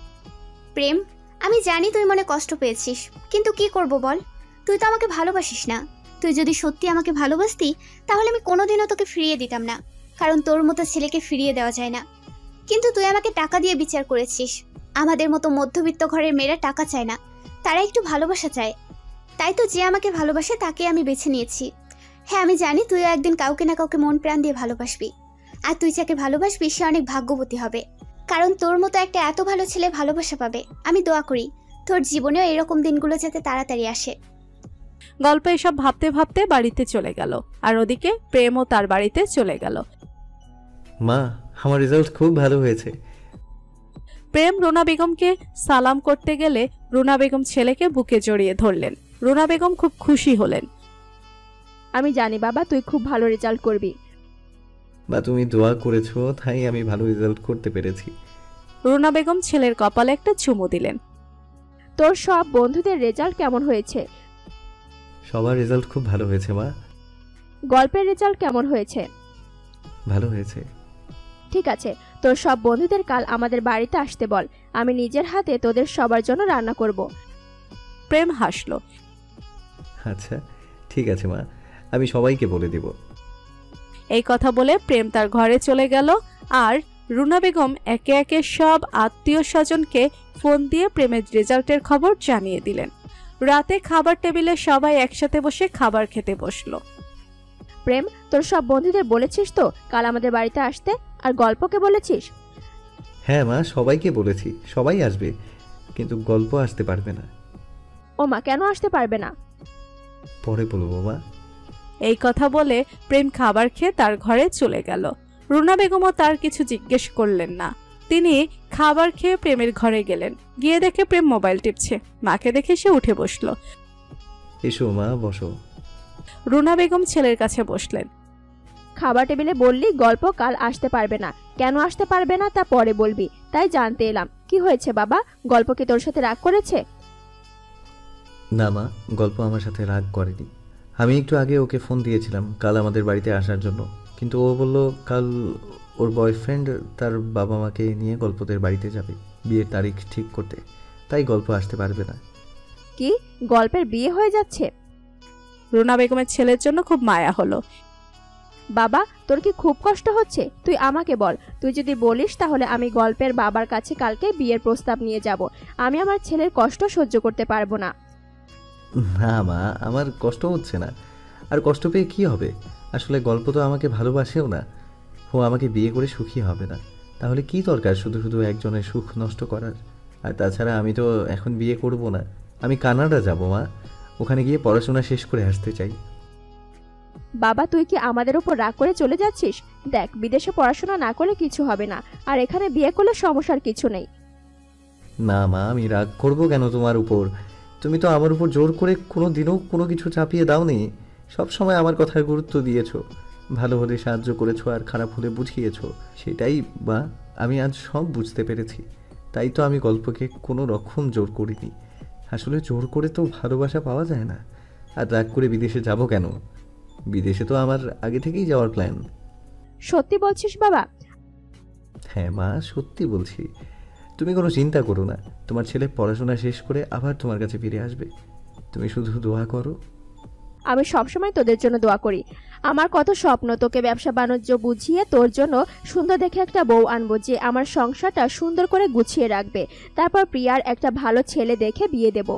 প্রেম, আমি জানি তুই মনে কষ্ট পেয়েছিস, কিন্তু কি করব বল, তুই তো আমাকে ভালোবাসিস না। তুই যদি সত্যি আমাকে ভালোবাসতি তাহলে আমি কোনোদিনও তোকে ফিরিয়ে দিতাম না, কারণ তোর মতো ছেলেকে ফিরিয়ে দেওয়া যায় না। কিন্তু তুই আমাকে টাকা দিয়ে বিচার করেছিস। আমাদের মতো মধ্যবিত্ত ঘরের মেয়েরা টাকা চায় না, তারা একটু ভালোবাসা চায়। তাই তো যে আমাকে ভালোবাসে তাকে আমি বেছে নিয়েছি। হ্যাঁ, আমি জানি তুইও একদিন কাউকে না কাউকে মন প্রাণ দিয়ে ভালোবাসবি, আর তুই যাকে ভালোবাসবি সে অনেক ভাগ্যবতী হবে, কারণ তোর মতো একটা এত ভালো ছেলে ভালোবাসা পাবে। আমি দোয়া করি তোর জীবনেও এরকম দিনগুলো যাতে তাড়াতাড়ি আসে। গল্প এসব ভাবতে ভাবতে বাড়িতে চলে গেল, আর ওদিকে প্রেমও তার বাড়িতে চলে গেল। মা, আমার রেজাল্ট খুব ভালো হয়েছে। প্রেম রুনা বেগমকে সালাম করতে গেলে রুনা বেগম ছেলেকে বুকে জড়িয়ে ধরলেন। রুনা বেগম খুব খুশি হলেন। আমি জানি বাবা তুই খুব ভালো রেজাল্ট করবি। বা তুমি দোয়া করেছো তাই আমি ভালো রেজাল্ট করতে পেরেছি। রুনা বেগম ছেলের কপালে একটা চুমু দিলেন। তোর সব বন্ধুদের রেজাল্ট কেমন হয়েছে? সবার রেজাল্ট খুব ভালো হয়েছে মা। গল্পের রেজাল্ট কেমন হয়েছে? ভালো হয়েছে। ঠিক আছে, তোর সব বন্ধুদের কাল আমাদের বাড়িতে আসতে বল, আমি নিজের হাতে তোদের সবার জন্য রান্না করব। প্রেম হাসলো। আচ্ছা ঠিক আছে মা, আমি সবাইকে বলে দিব। এই কথা বলে প্রেম তার ঘরে চলে গেল, আর রুনা বেগম একে একে সব আত্মীয় স্বজনকে ফোন দিয়ে প্রেমের রেজাল্টের খবর জানিয়ে দিলেন। রাতে খাবার টেবিলে সবাই একসাথে বসে খাবার খেতে বসলো। প্রেম, তোর সব বন্ধুদের বলেছিস তো কাল আমাদের বাড়িতে আসতে? আর গল্পকে বলেছিস? হ্যাঁ মা, সবাইকে বলেছি, সবাই আসবে, কিন্তু গল্প আসতে পারবে না। ও মা, কেন আসতে পারবে না? পরে বলবো মা। এই কথা বলে প্রেম খাবার খেয়ে তার ঘরে চলে গেল। রুনা বেগমও তার কিছু জিজ্ঞেস করলেন না। তিনি খাবার খেয়ে প্রেমের ঘরে গেলেন। গিয়ে দেখে প্রেম মোবাইল টিপছে। মাকে দেখে সে উঠে বসলো। এসো মা, বসো। রুনা বেগম ছেলের কাছে বসলেন। খাবার টেবিলে বললি গল্প কাল আসতে পারবে না, কেন আসতে পারবে না তা পরে বলবি, তাই জানতে এলাম। কি হয়েছে বাবা, গল্প কি তোর সাথে রাগ করেছে? না মা, গল্প আমার সাথে রাগ করেনি। আমি একটু আগে ওকে ফোন দিয়েছিলাম কাল আমাদের বাড়িতে আসার জন্য, কিন্তু ও বলল কাল ওর বয়ফ্রেন্ড তার বাবা মাকে নিয়ে গল্পদের বাড়িতে যাবে বিয়ের তারিখ ঠিক করতে, তাই গল্প আসতে পারবে না। কি, গল্পের বিয়ে হয়ে যাচ্ছে? রুনা বেগমের ছেলের জন্য খুব মায়া হলো। বাবা, তোর কি খুব কষ্ট হচ্ছে? তুই আমাকে বল, তুই যদি বলিস তাহলে আমি গল্পের বাবার কাছে কালকে বিয়ের প্রস্তাব নিয়ে যাব। আমি আমার ছেলের কষ্ট সহ্য করতে পারবো না। না মা, আমার কষ্ট হচ্ছে না। আর কষ্ট পেয়ে কি হবে? আসলে গল্প তো আমাকে ভালোবাসেও না, ও আমাকে বিয়ে করে সুখী হবে না। তাহলে কি দরকার শুধু শুধু একজনের সুখ নষ্ট করার? আর তাছাড়া আমি তো এখন বিয়ে করব না, আমি কানাডা যাব মা, ওখানে গিয়ে পড়াশোনা শেষ করে আসতে চাই। বাবা, তুই কি আমাদের উপর রাগ করে চলে যাচ্ছিস? দেখ, বিদেশে পড়াশোনা না করলে কিছু হবে না, আর এখানে বিয়ে করলে সমস্যার কিছু নেই। না মা, আমি রাগ করব কেন তোমার উপর? তুমি তো আমার উপর জোর করে কোনো দিনও কোনো কিছু চাপিয়ে দাওনি। সব সময় আমার কথার গুরুত্ব দিয়েছো, ভালো হলে সাহায্য করেছো আর খারাপ হলে বুঝিয়েছো। সেটাই বা আমি আজ সব বুঝতে পেরেছি। তাই তো আমি গল্পকে কোনো রকম জোর করিনি। আসলে জোর করে তো ভালোবাসা পাওয়া যায় না। আর রাগ করে বিদেশে যাব কেন? বিদেশে তো আমার আগে থেকেই যাওয়ার প্ল্যান। সত্যি বলছিস বাবা? হ্যাঁ মা, সত্যি বলছি। তুমি কোনো চিন্তা করো না, তোমার ছেলে পড়াশোনা শেষ করে আবার তোমার কাছে ফিরে আসবে। তুমি শুধু দোয়া করো। আমি সবসময় তোদের জন্য দোয়া করি। আমার কত স্বপ্ন তোকে ব্যবসা বাণিজ্য বুঝিয়ে তোর জন্য সুন্দর দেখে একটা বউ আনবো, যে আমার সংসারটা সুন্দর করে গুছিয়ে রাখবে। তারপর প্রিয়ার একটা ভালো ছেলে দেখে বিয়ে দেব।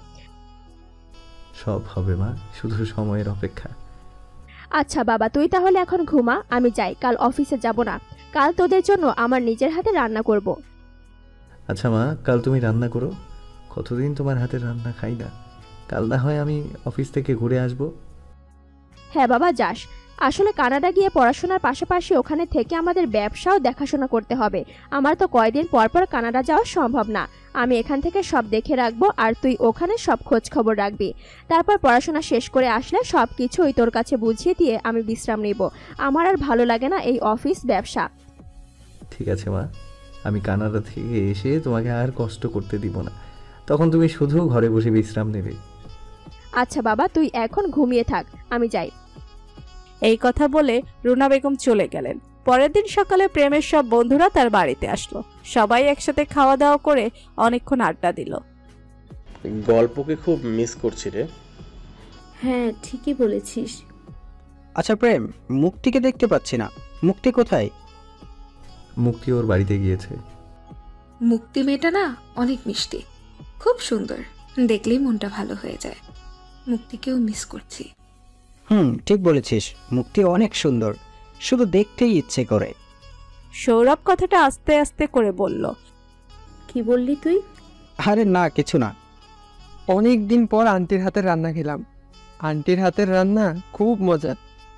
সব হবে মা, শুধু সময়ের অপেক্ষা। আচ্ছা বাবা, তুই তাহলে এখন ঘুমা, আমি যাই, কাল অফিসে যাব না। কাল তোদের জন্য আমার নিজের হাতে রান্না করব। আচ্ছা মা, কাল তুমি রান্না করো। কতদিন তোমার হাতের রান্না খাই না। কাল না হয় আমি অফিস থেকে ঘুরে আসবো। হ্যাঁ বাবা, যাস। আসলে কানাডা গিয়ে পড়াশোনার পাশাপাশি ওখানে থেকে আমাদের ব্যবসাও দেখাশোনা করতে হবে। আমার তো কয়দিন পর পর কানাডা যাওয়া সম্ভব না। আমি এখান থেকে সব দেখে রাখবো, আর তুই ওখানে সব খোঁজ খবর রাখবি। তারপর পড়াশোনা শেষ করে আসলে সব কিছুই তোর কাছে বুঝিয়ে দিয়ে আমি বিশ্রাম নিব। আমার আর ভালো লাগে না এই অফিস ব্যবসা। ঠিক আছে মা, আমি কানাডা থেকে এসে তোমাকে আর কষ্ট করতে দিব না। তখন তুমি শুধু ঘরে বসে বিশ্রাম নেবে। আচ্ছা বাবা, তুই এখন ঘুমিয়ে থাক, আমি যাই। এই কথা বলে রুনা বেগম চলে গেলেন। পরের দিন সকালে প্রেমের সব বন্ধুরা তার বাড়িতে আসলো। সবাই একসাথে খাওয়া দাওয়া করে অনেকক্ষণ আড্ডা দিল। গল্পকে খুব মিস করছি রে। হ্যাঁ, ঠিকই বলেছিস। আচ্ছা প্রেম, মুক্তিকে দেখতে পাচ্ছি না, মুক্তি কোথায়? মুক্তি ওর বাড়িতে গিয়েছে। মুক্তি মেয়েটা না অনেক মিষ্টি, খুব সুন্দর, দেখলেই মনটা ভালো হয়ে যায়। মুক্তিকেও মিস করছি। ঠিক বলেছিস, মুক্তি অনেক সুন্দর, শুধু দেখতেই ইচ্ছে করে। সৌরভ কথাটা আস্তে আস্তে করে বলল। কি বললি তুই? আরে না, কিছু না। অনেক দিন পর আন্টির হাতের রান্না খেলাম। আন্টির হাতের রান্না খুব মজার।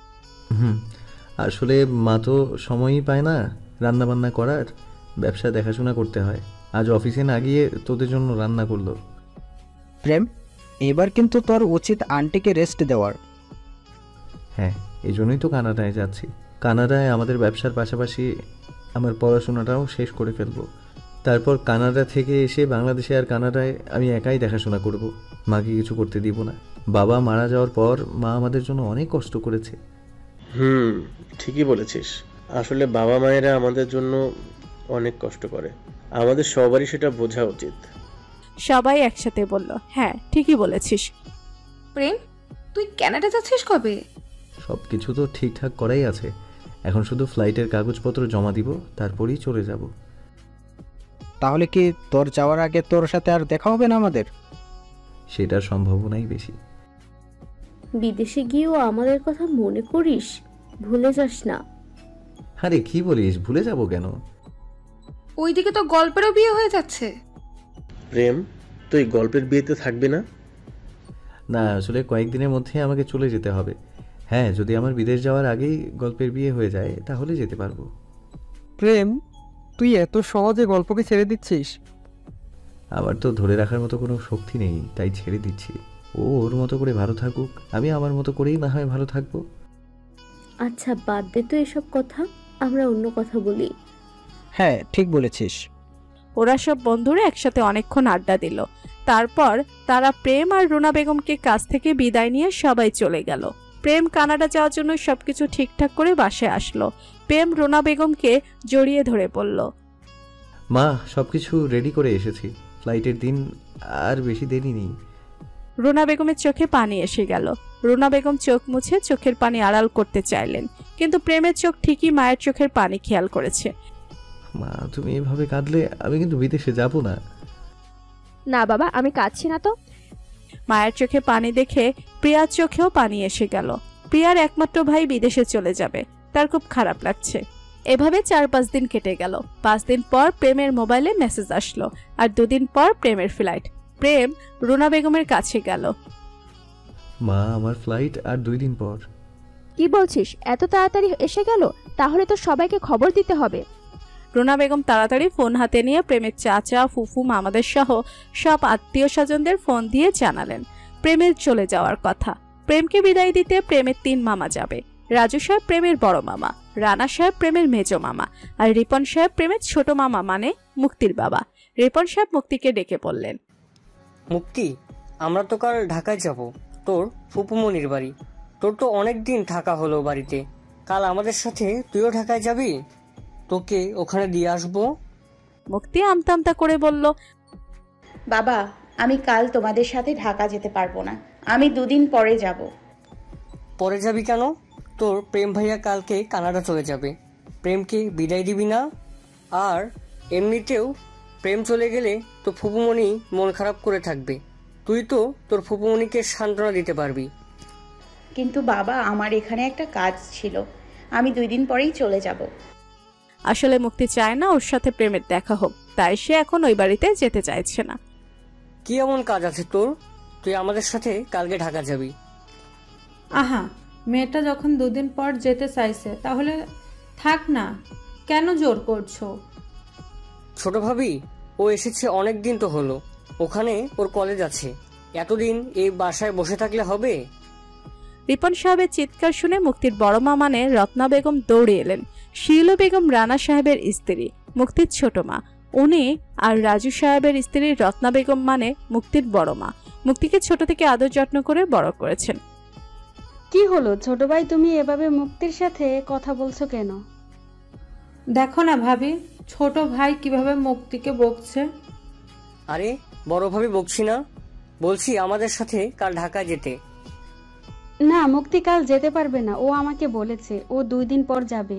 আসলে মা তো সময়ই পায় না রান্না বান্না করার, ব্যবসা দেখাশোনা করতে হয়। আজ অফিসে না গিয়ে তোদের জন্য রান্না করলো। প্রেম, এবার কিন্তু তোর উচিত আন্টিকে রেস্ট দেওয়ার। হ্যাঁ, এই জন্যই তো কানাডায় যাচ্ছি। কানাডায় আমাদের ব্যবসার পাশাপাশি আমার পড়াশোনাটাও শেষ করে ফেলবো। তারপর কানাডা থেকে এসে বাংলাদেশে আর কানাডায় আমি একাই দেখাশোনা করব। মাকে কিছু করতে দিব না। বাবা মারা যাওয়ার পর মা আমাদের জন্য অনেক কষ্ট করেছে। ঠিকই বলেছিস। আসলে বাবা মায়েরা আমাদের জন্য অনেক কষ্ট করে, আমাদের সবারই সেটা বোঝা উচিত। সবাই একসাথে বলল, হ্যাঁ ঠিকই বলেছিস। প্রেম, তুই কানাডা যাচ্ছিস কবে? সব কিছু তো ঠিকঠাক করাই আছে, এখন শুধু ফ্লাইটের কাগজপত্র জমা দিব, তারপরেই চলে যাব। তাহলে কি তোর যাওয়ার আগে তোর সাথে আর দেখা হবে না আমাদের? সেটার সম্ভাবনাই বেশি। বিদেশে গিয়েও আমাদের কথা মনে করিস, ভুলে যাস না। আরে কি বলিস, ভুলে যাব কেন? ওইদিকে তো গল্পেরও বিয়ে হয়ে যাচ্ছে। প্রেম, তুই গল্পের বিয়েতে থাকবি না? না, আসলে কয়েকদিনের মধ্যে আমাকে চলে যেতে হবে। হ্যাঁ, যদি আমার বিদেশ যাওয়ার আগেই গল্পের বিয়ে হয়ে যায় তাহলে যেতে পারবো। প্রেম, তুই এত সহজে গল্পকে ছেড়ে দিচ্ছিস? আমার তো ধরে রাখার মতো কোনো শক্তি নেই, তাই ছেড়ে দিচ্ছি। ও ওর মতো করে ভালো থাকুক, আমি আমার মতো করেই না হয় ভালো থাকবো। আচ্ছা বাদ দে তো এসব কথা, আমরা অন্য কথা বলি। হ্যাঁ ঠিক বলেছিস। ওরা সব বন্ধুরা একসাথে অনেকক্ষণ আড্ডা দিল। তারপর তারা প্রেম আর রুনা বেগমকে কাছ থেকে বিদায় নিয়ে সবাই চলে গেল। প্রেম কানাডা যাওয়ার জন্য সবকিছু ঠিকঠাক করে বাসায় আসলো। প্রেম রুনা বেগমকে জড়িয়ে ধরে বলল, মা সবকিছু রেডি করে এসেছি, ফ্লাইটের দিন আর বেশি দেরি নেই। রুনা বেগমের চোখে পানি এসে গেল। রুনা বেগম চোখ মুছে চোখের পানি আড়াল করতে চাইলেন, কিন্তু প্রেমের চোখ ঠিকই মায়ের চোখের পানি খেয়াল করেছে। মা তুমি এভাবে কাঁদলে আমি কিন্তু বিদেশে যাব না। না বাবা, আমি কাঁদছি না তো। মায়ের চোখে পানি দেখে প্রিয়ার চোখেও পানি এসে গেল। প্রিয়ার একমাত্র ভাই বিদেশে চলে যাবে, তার খুব খারাপ লাগছে। এভাবে 4-5 দিন কেটে গেল। 5 দিন পর প্রেমের মোবাইলে মেসেজ আসলো, আর 2 দিন পর প্রেমের ফ্লাইট। প্রেম রুনা বেগমের কাছে গেল। মা আমার ফ্লাইট আর 2 দিন পর। কি বলছিস, এত তাড়াতাড়ি এসে গেল? তাহলে তো সবাইকে খবর দিতে হবে। রুনা বেগম তাড়াতাড়ি ফোন হাতে নিয়ে প্রেমের চাচা, ফুফু, মামাদের সহ সব আত্মীয় স্বজনদের ফোন দিয়ে জানালেন প্রেমের চলে যাওয়ার কথা। প্রেমকে বিদায় দিতে প্রেমের 3 মামা যাবে। রাজু সাহেব প্রেমের বড় মামা, রানা সাহেব প্রেমের মেজ মামা, আর রিপন সাহেব প্রেমের ছোট মামা মানে মুক্তির বাবা। রিপন সাহেব মুক্তিকে ডেকে বললেন, মুক্তি, আমরা তো কাল ঢাকায় যাব, তোর ফুপুমনির বাড়ি। তোর তো অনেক দিন থাকা হলো বাড়িতে, কাল আমাদের সাথে তুইও ঢাকায় যাবি? তোকে ওখানে দিয়ে আসবো। মুক্তি আমতা আমতা করে বলল, বাবা আমি কাল তোমাদের সাথে ঢাকা যেতে পারবো না, আমি 2 দিন পরে যাব। পরে যাবি কেন? তোর প্রেম ভাইয়া কালকে কানাডা চলে যাবে, প্রেমকে বিদায় দিবি না? আর এমনিতেও প্রেম চলে গেলে তো ফুপুমণি মন খারাপ করে থাকবে, তুই তো তোর ফুপুমণিকে সান্ত্বনা দিতে পারবি। কিন্তু বাবা আমার এখানে একটা কাজ ছিল, আমি 2 দিন পরেই চলে যাব। আসলে মুক্তি চায় না ওর সাথে প্রেমের দেখা হোক, তাই সে এখন ওই বাড়িতে যেতে চাইছে না। কি এমন কাজ আছে তোর, তুই আমাদের সাথে কালকে ঢাকা যাবি? আহা, মেয়েটা যখন 2 দিন পর যেতে চাইছে তাহলে থাক না, কেন জোর করছো? ছোট ভাবি, ও এসেছে অনেক দিন তো হলো, ওখানে ওর কলেজ আছে, এতদিন এই বাসায় বসে থাকলে হবে? রিপন সাহেবের চিৎকার শুনে মুক্তির বড় মা মানে রত্না বেগম দৌড়ে এলেন। শিলু বেগম রানা সাহেবের স্ত্রী, মুক্তির ছোট মা। উনি আর রাজু সাহেবের স্ত্রী রত্না বেগম মানে মুক্তির বড় মা। মুক্তিকে ছোট থেকে আদর যত্ন করে বড় করেছেন। কি হলো ছোট ভাই, তুমি এভাবে মুক্তির সাথে কথা বলছো কেন? দেখো না ভাবি, ছোট ভাই কিভাবে মুক্তিকে বকছে। আরে বড় ভাবি বকছি না, বলছি আমাদের সাথে কাল ঢাকা যেতে। না, মুক্তি কাল যেতে পারবে না, ও আমাকে বলেছে ও 2 দিন পর যাবে।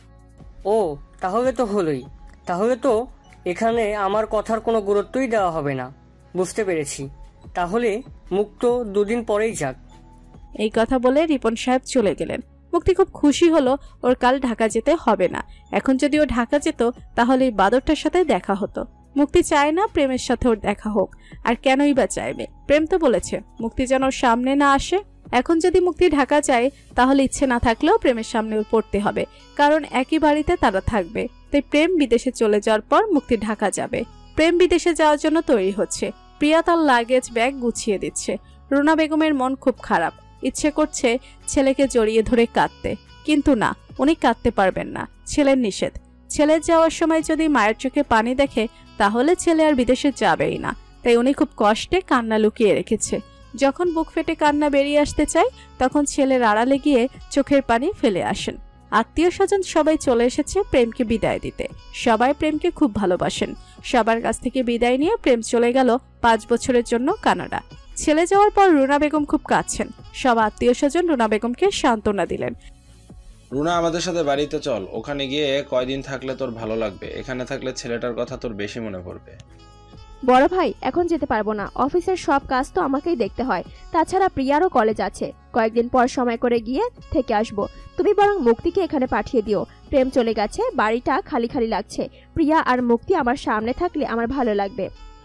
ও তাহলে তো হলোই, তাহলে তো এখানে আমার কথার কোনো গুরুত্বই দেওয়া হবে না। বুঝতে পেরেছি, তাহলে মুক্ত 2 দিন পরেই যাক। এই কথা বলে রিপন সাহেব চলে গেলেন। মুক্তি খুব খুশি হলো ওর কাল ঢাকা যেতে হবে না। এখন যদি ও ঢাকা যেত তাহলে এই বাদরটার সাথে দেখা হতো। মুক্তি চায় না প্রেমের সাথে ওর দেখা হোক, আর কেনই বা চাইবে? প্রেম তো বলেছে মুক্তি যেন ওর সামনে না আসে। এখন যদি মুক্তি ঢাকা যায় তাহলে ইচ্ছে না থাকলেও প্রেমের সামনে ওর পড়তে হবে, কারণ একই বাড়িতে তারা থাকবে। তাই প্রেম বিদেশে চলে যাওয়ার পর মুক্তি ঢাকা যাবে। প্রেম বিদেশে যাওয়ার জন্য তৈরি হচ্ছে। প্রিয়া তার লাগেজ ব্যাগ গুছিয়ে দিচ্ছে। রুনা বেগমের মন খুব খারাপ, ইচ্ছে করছে ছেলেকে জড়িয়ে ধরে কাঁদতে, কিন্তু না, উনি কাঁদতে পারবেন না, ছেলের নিষেধ। ছেলের যাওয়ার সময় যদি মায়ের চোখে পানি দেখে তাহলে ছেলে আর বিদেশে যাবেই না। তাই উনি খুব কষ্টে কান্না লুকিয়ে রেখেছে। যখন বুক ফেটে কান্না বেরিয়ে আসতে চায় তখন ছেলের আড়ালে গিয়ে চোখের পানি ফেলে আসেন। আত্মীয় স্বজন সবাই চলে এসেছে প্রেমকে বিদায় দিতে। সবাই প্রেমকে খুব ভালোবাসেন। সবার কাছ থেকে বিদায় নিয়ে প্রেম চলে গেল 5 বছরের জন্য কানাডা। ছেলে যাওয়ার পর রুনা বেগম খুব কাঁদছেন। সব আত্মীয় স্বজন রুনা বেগমকে সান্ত্বনা দিলেন। রুনা, আমাদের সাথে বাড়িতে চল, ওখানে গিয়ে কয়দিন থাকলে তোর ভালো লাগবে। এখানে থাকলে ছেলেটার কথা তোর বেশি মনে পড়বে। বড় ভাই, এখন যেতে পারবো না, অফিসের সব কাজ তো আমাকেই দেখতে হয়। তাছাড়া প্রিয়ারও কলেজ আছে, কয়েকদিন পর সময় করে গিয়ে থেকে আসবো। তুমি বরং মুক্তিকে এখানে পাঠিয়ে দিও। প্রেম চলে গেছে, বাড়িটা খালি খালি লাগছে। প্রিয়া আর মুক্তি আমার সামনে থাকলে আমার ভালো লাগবে।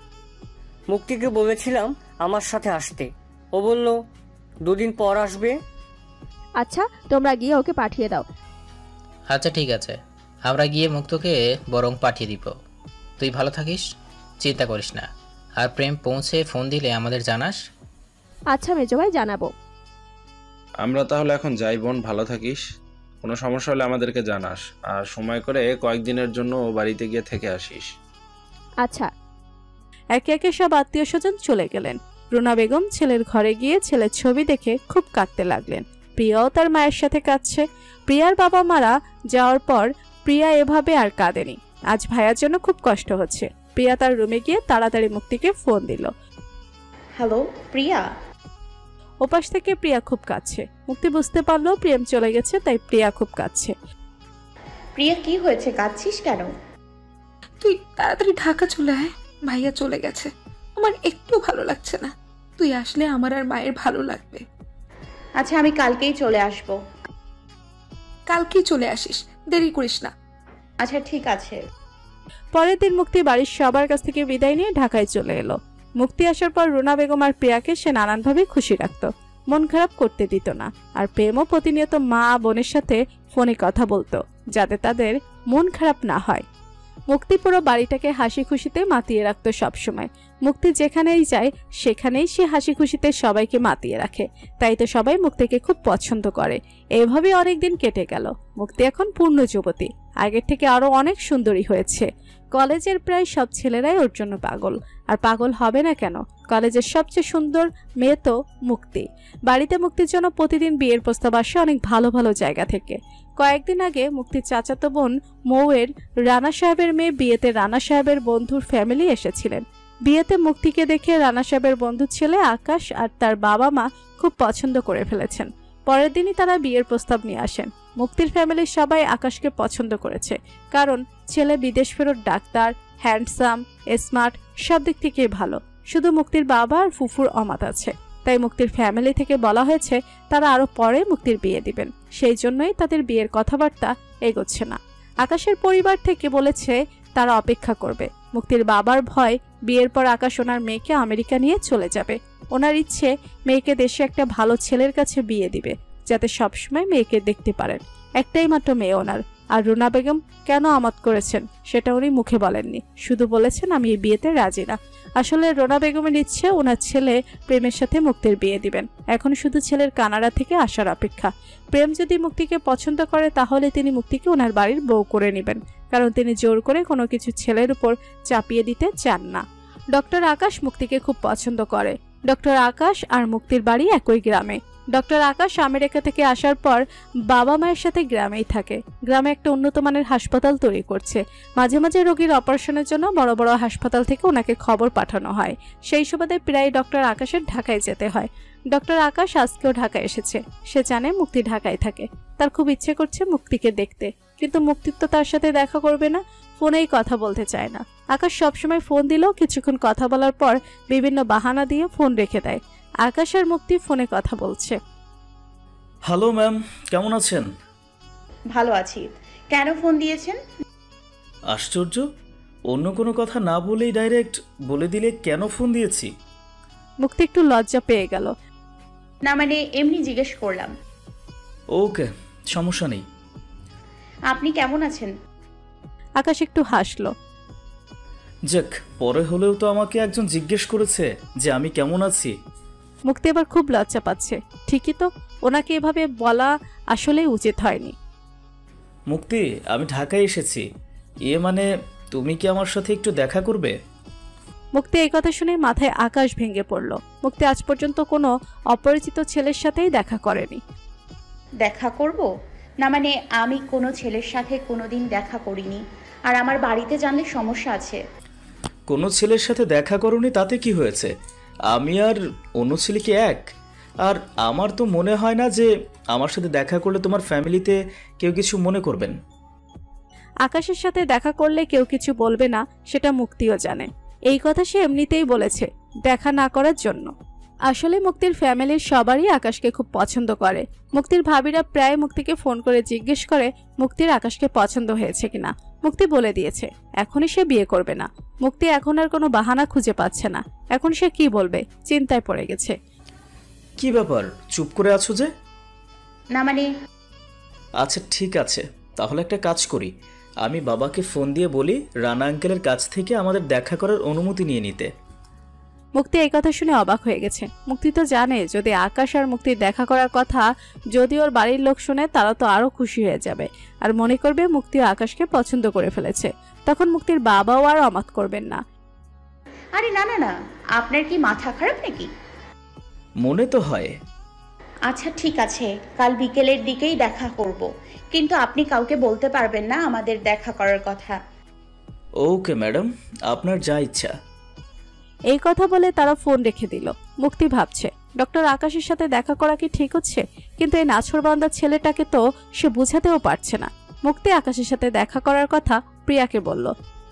মুক্তিকে বলেছিলাম আমার সাথে আসতে, ও বলল 2 দিন পর আসবে। আচ্ছা, তোমরা গিয়ে ওকে পাঠিয়ে দাও। আচ্ছা ঠিক আছে, আমরা গিয়ে মুক্তকে বরং পাঠিয়ে দিব। তুই ভালো থাকিস, চিন্তা করিস না। আর প্রেম পৌঁছে ফোন দিলে আমাদের জানাস। আচ্ছা মেজো ভাই, জানাবো। আমরা তাহলে এখন যাই বোন, ভালো থাকিস। কোনো সমস্যা হলে আমাদেরকে জানাস, আর সময় করে কয়েকদিনের জন্য বাড়িতে গিয়ে থেকে আসিস। আচ্ছা। একে একে সব আত্মীয় স্বজন চলে গেলেন। রুনা বেগম ছেলের ঘরে গিয়ে ছেলের ছবি দেখে খুব কাঁদতে লাগলেন। প্রিয়াও তার মায়ের সাথে কাঁদছে। প্রিয়ার বাবা মারা যাওয়ার পর প্রিয়া এভাবে আর কাঁদেনি। আজ ভাইয়ার জন্য খুব কষ্ট হচ্ছে। প্রিয়া তার রুমে গিয়ে তাড়াতাড়ি মুক্তিকে ফোন দিল। হ্যালো প্রিয়া। ওপাশ থেকে প্রিয়া খুব কাঁদছে। মুক্তি বুঝতে পারলো প্রেম চলে গেছে, তাই প্রিয়া খুব কাঁদছে। প্রিয়া কি হয়েছে, কাঁদছিস কেন? তুই তাড়াতাড়ি ঢাকা চলে আয়, ভাইয়া চলে গেছে, আমার একটু ভালো লাগছে না। তুই আসলে আমার আর মায়ের ভালো লাগবে। আচ্ছা, আমি কালকেই চলে আসব। কালকেই চলে আসিস, দেরি করিস না। আচ্ছা ঠিক আছে। পরের দিন মুক্তি বাড়ির সবার কাছ থেকে বিদায় নিয়ে ঢাকায় চলে এলো। মুক্তি আসার পর রুনা বেগম আর প্রিয়াকে সে নানানভাবে খুশি রাখত, মন খারাপ করতে দিত না। আর প্রেমও প্রতিনিয়ত মা বোনের সাথে ফোনে কথা বলতো, যাতে তাদের মন খারাপ না হয়। মুক্তি পুরো বাড়িটাকে হাসি খুশিতে মাতিয়ে রাখতো সবসময়। মুক্তি যেখানেই যায় সেখানেই সে হাসি খুশিতে সবাইকে মাতিয়ে রাখে, তাই তো সবাই মুক্তিকে খুব পছন্দ করে। এভাবে অনেকদিন কেটে গেল। মুক্তি এখন পূর্ণ যুবতী, আগের থেকে আরো অনেক সুন্দরী হয়েছে। কলেজের প্রায় সব ছেলেরাই ওর জন্য পাগল, আর পাগল হবে না কেন? কলেজের সবচেয়ে সুন্দর মেয়ে তো মুক্তি। বাড়িতে মুক্তির জন্য প্রতিদিন বিয়ের প্রস্তাব আসে অনেক ভালো ভালো জায়গা থেকে। কয়েকদিন আগে মুক্তির চাচাতো বোন মৌয়ের রানা সাহেবের মেয়ে বিয়েতে রানা সাহেবের বন্ধুর ফ্যামিলি এসেছিলেন। বিয়েতে মুক্তিকে দেখে রানা সাহেবের বন্ধুর ছেলে আকাশ আর তার বাবা মা খুব পছন্দ করে ফেলেছেন। পরের দিনই তারা বিয়ের প্রস্তাব নিয়ে আসেন। মুক্তির ফ্যামিলির সবাই আকাশকে পছন্দ করেছে, কারণ ছেলে বিদেশ ফেরত ডাক্তার, হ্যান্ডসাম, স্মার্ট, সব দিক থেকেই ভালো। শুধু মুক্তির বাবা আর ফুফুর অমত আছে, তাই মুক্তির ফ্যামিলি থেকে বলা হয়েছে তারা আরো পরে মুক্তির বিয়ে দিবেন। সেই জন্যই তাদের বিয়ের কথাবার্তা এগোচ্ছে না। আকাশের পরিবার থেকে বলেছে তারা অপেক্ষা করবে। মুক্তির বাবার ভয় বিয়ের পর আকাশ ওনার মেয়েকে আমেরিকা নিয়ে চলে যাবে। ওনার ইচ্ছে মেয়েকে দেশে একটা ভালো ছেলের কাছে বিয়ে দিবে, যাতে সবসময় মেয়েকে দেখতে পারেন। একটাই মাত্র মেয়ে ওনার। আর রুনা বেগম কেন আমত করেছেন সেটা উনি মুখে বলেননি, শুধু বলেছেন আমি এই বিয়েতে রাজি না। আসলে রুনা বেগমের ইচ্ছে ওনার ছেলে প্রেমের সাথে মুক্তির বিয়ে দিবেন। এখন শুধু ছেলের কানাডা থেকে আসার অপেক্ষা। প্রেম যদি মুক্তিকে পছন্দ করে তাহলে তিনি মুক্তিকে ওনার বাড়ির বউ করে নেবেন। কারণ তিনি জোর করে কোনো কিছু ছেলের উপর চাপিয়ে দিতে চান না। ডক্টর আকাশ মুক্তিকে খুব পছন্দ করে। ডক্টর আকাশ আর মুক্তির বাড়ি একই গ্রামে। ডক্টর আকাশ আমেরিকা থেকে আসার পর বাবা মায়ের সাথে গ্রামেই থাকে। গ্রামে একটা উন্নত মানের হাসপাতাল তৈরি করছে। মাঝে মাঝে রোগীর অপারেশনের জন্য বড় বড় হাসপাতাল থেকে ওনাকে খবর পাঠানো হয়। সেই সুবাদে প্রায় ডক্টর আকাশের ঢাকায় যেতে হয়। ডক্টর আকাশ আজকেও ঢাকায় এসেছে। সে জানে মুক্তি ঢাকায় থাকে। তার খুব ইচ্ছে করছে মুক্তিকে দেখতে, কিন্তু মুক্তি তো তার সাথে দেখা করবে না, ফোনেই কথা বলতে চায় না। আকাশ সবসময় ফোন দিলেও কিছুক্ষণ কথা বলার পর বিভিন্ন বাহানা দিয়ে ফোন রেখে দেয়। আকাশ আর মুক্তি ফোনে কথা বলছে। হ্যালো ম্যাম, কেমন আছেন? ভালো আছি। কেন ফোন দিয়েছেন? আশ্চর্য, অন্য কোনো কথা না বলেই ডাইরেক্ট বলে দিলে কেন ফোন দিয়েছি। মুক্তি একটু লজ্জা পেয়ে গেল। না মানে এমনি জিজ্ঞেস করলাম। ওকে, সমস্যা নেই। আপনি কেমন আছেন? আকাশ একটু হাসলো। যাক, পরে হলেও তো আমাকে একজন জিজ্ঞেস করেছে যে আমি কেমন আছি। মুক্তি এবার খুব লজ্জা পাচ্ছে। ঠিকই তো, ওনাকে এভাবে বলা আসলেই উচিত হয়নি। মুক্তি, আমি ঢাকায় এসেছি। মানে তুমি কি আমার সাথে একটু দেখা করবে? মুক্তি এই কথা শুনে মাথায় আকাশ ভেঙে পড়ল। মুক্তি আজ পর্যন্ত কোনো অপরিচিত ছেলের সাথেই দেখা করেনি। দেখা করব? না মানে আমি কোনো ছেলের সাথে কোনোদিন দেখা করিনি, আর আমার বাড়িতে জানলে সমস্যা আছে। কোনো ছেলের সাথে দেখা করনি তাতে কি হয়েছে? আমি আর অন্য ছেলে কি এক? আর আমার তো মনে হয় না যে আমার সাথে দেখা করলে তোমার ফ্যামিলিতে কেউ কিছু মনে করবেন। আকাশের সাথে দেখা করলে কেউ কিছু বলবে না, সেটা মুক্তিও জানে। এই কথা সে এমনিতেই বলেছে, দেখা না করার জন্য। আসলে মুক্তির ফ্যামিলির সবারই আকাশকে খুব পছন্দ করে। মুক্তির ভাবিরা প্রায় মুক্তিকে ফোন করে জিজ্ঞেস করে মুক্তির আকাশকে পছন্দ হয়েছে কিনা। মুক্তি বলে দিয়েছে এখনই সে বিয়ে করবে না। মুক্তি এখন আর কোনো বাহানা খুঁজে পাচ্ছে না। এখন সে কি বলবে, চিন্তায় পড়ে গেছে। কি ব্যাপার, চুপ করে আছো যে? না মানে। আচ্ছা ঠিক আছে, তাহলে একটা কাজ করি। আমি বাবাকে ফোন দিয়ে বলি রানা আঙ্কেলের কাছ থেকে আমাদের দেখা করার অনুমতি নিয়ে নিতে। মুক্তি এই কথা শুনে অবাক হয়ে গেছে। মুক্তি তো জানে যদি আকাশ আর মুক্তির দেখা করার কথা যদি ওর বাড়ির লোক শুনে তারা তো আরো খুশি হয়ে যাবে আর মনে করবে মুক্তিও আকাশকে পছন্দ করে ফেলেছে। তখন মুক্তির বাবাও আর অমত করবেন না। আরে না না না, আপনার কি মাথা খারাপ নাকি? মনে তো হয়। আচ্ছা ঠিক আছে, কাল বিকেলের দিকেই দেখা করব, কিন্তু আপনি কাউকে বলতে পারবেন না আমাদের দেখা করার কথা। ওকে ম্যাডাম, আপনার যা ইচ্ছা। এই কথা বলে তারা ফোন রেখে দিল। মুক্তি ভাবছে ডক্টর আকাশের সাথে দেখা করা কি ঠিক হচ্ছে, কিন্তু এই নাছোড়বান্দা ছেলেটাকে তো সে বুঝাতেও পারছে না। মুক্তি আকাশের সাথে দেখা করার কথা প্রিয়াকে বলল।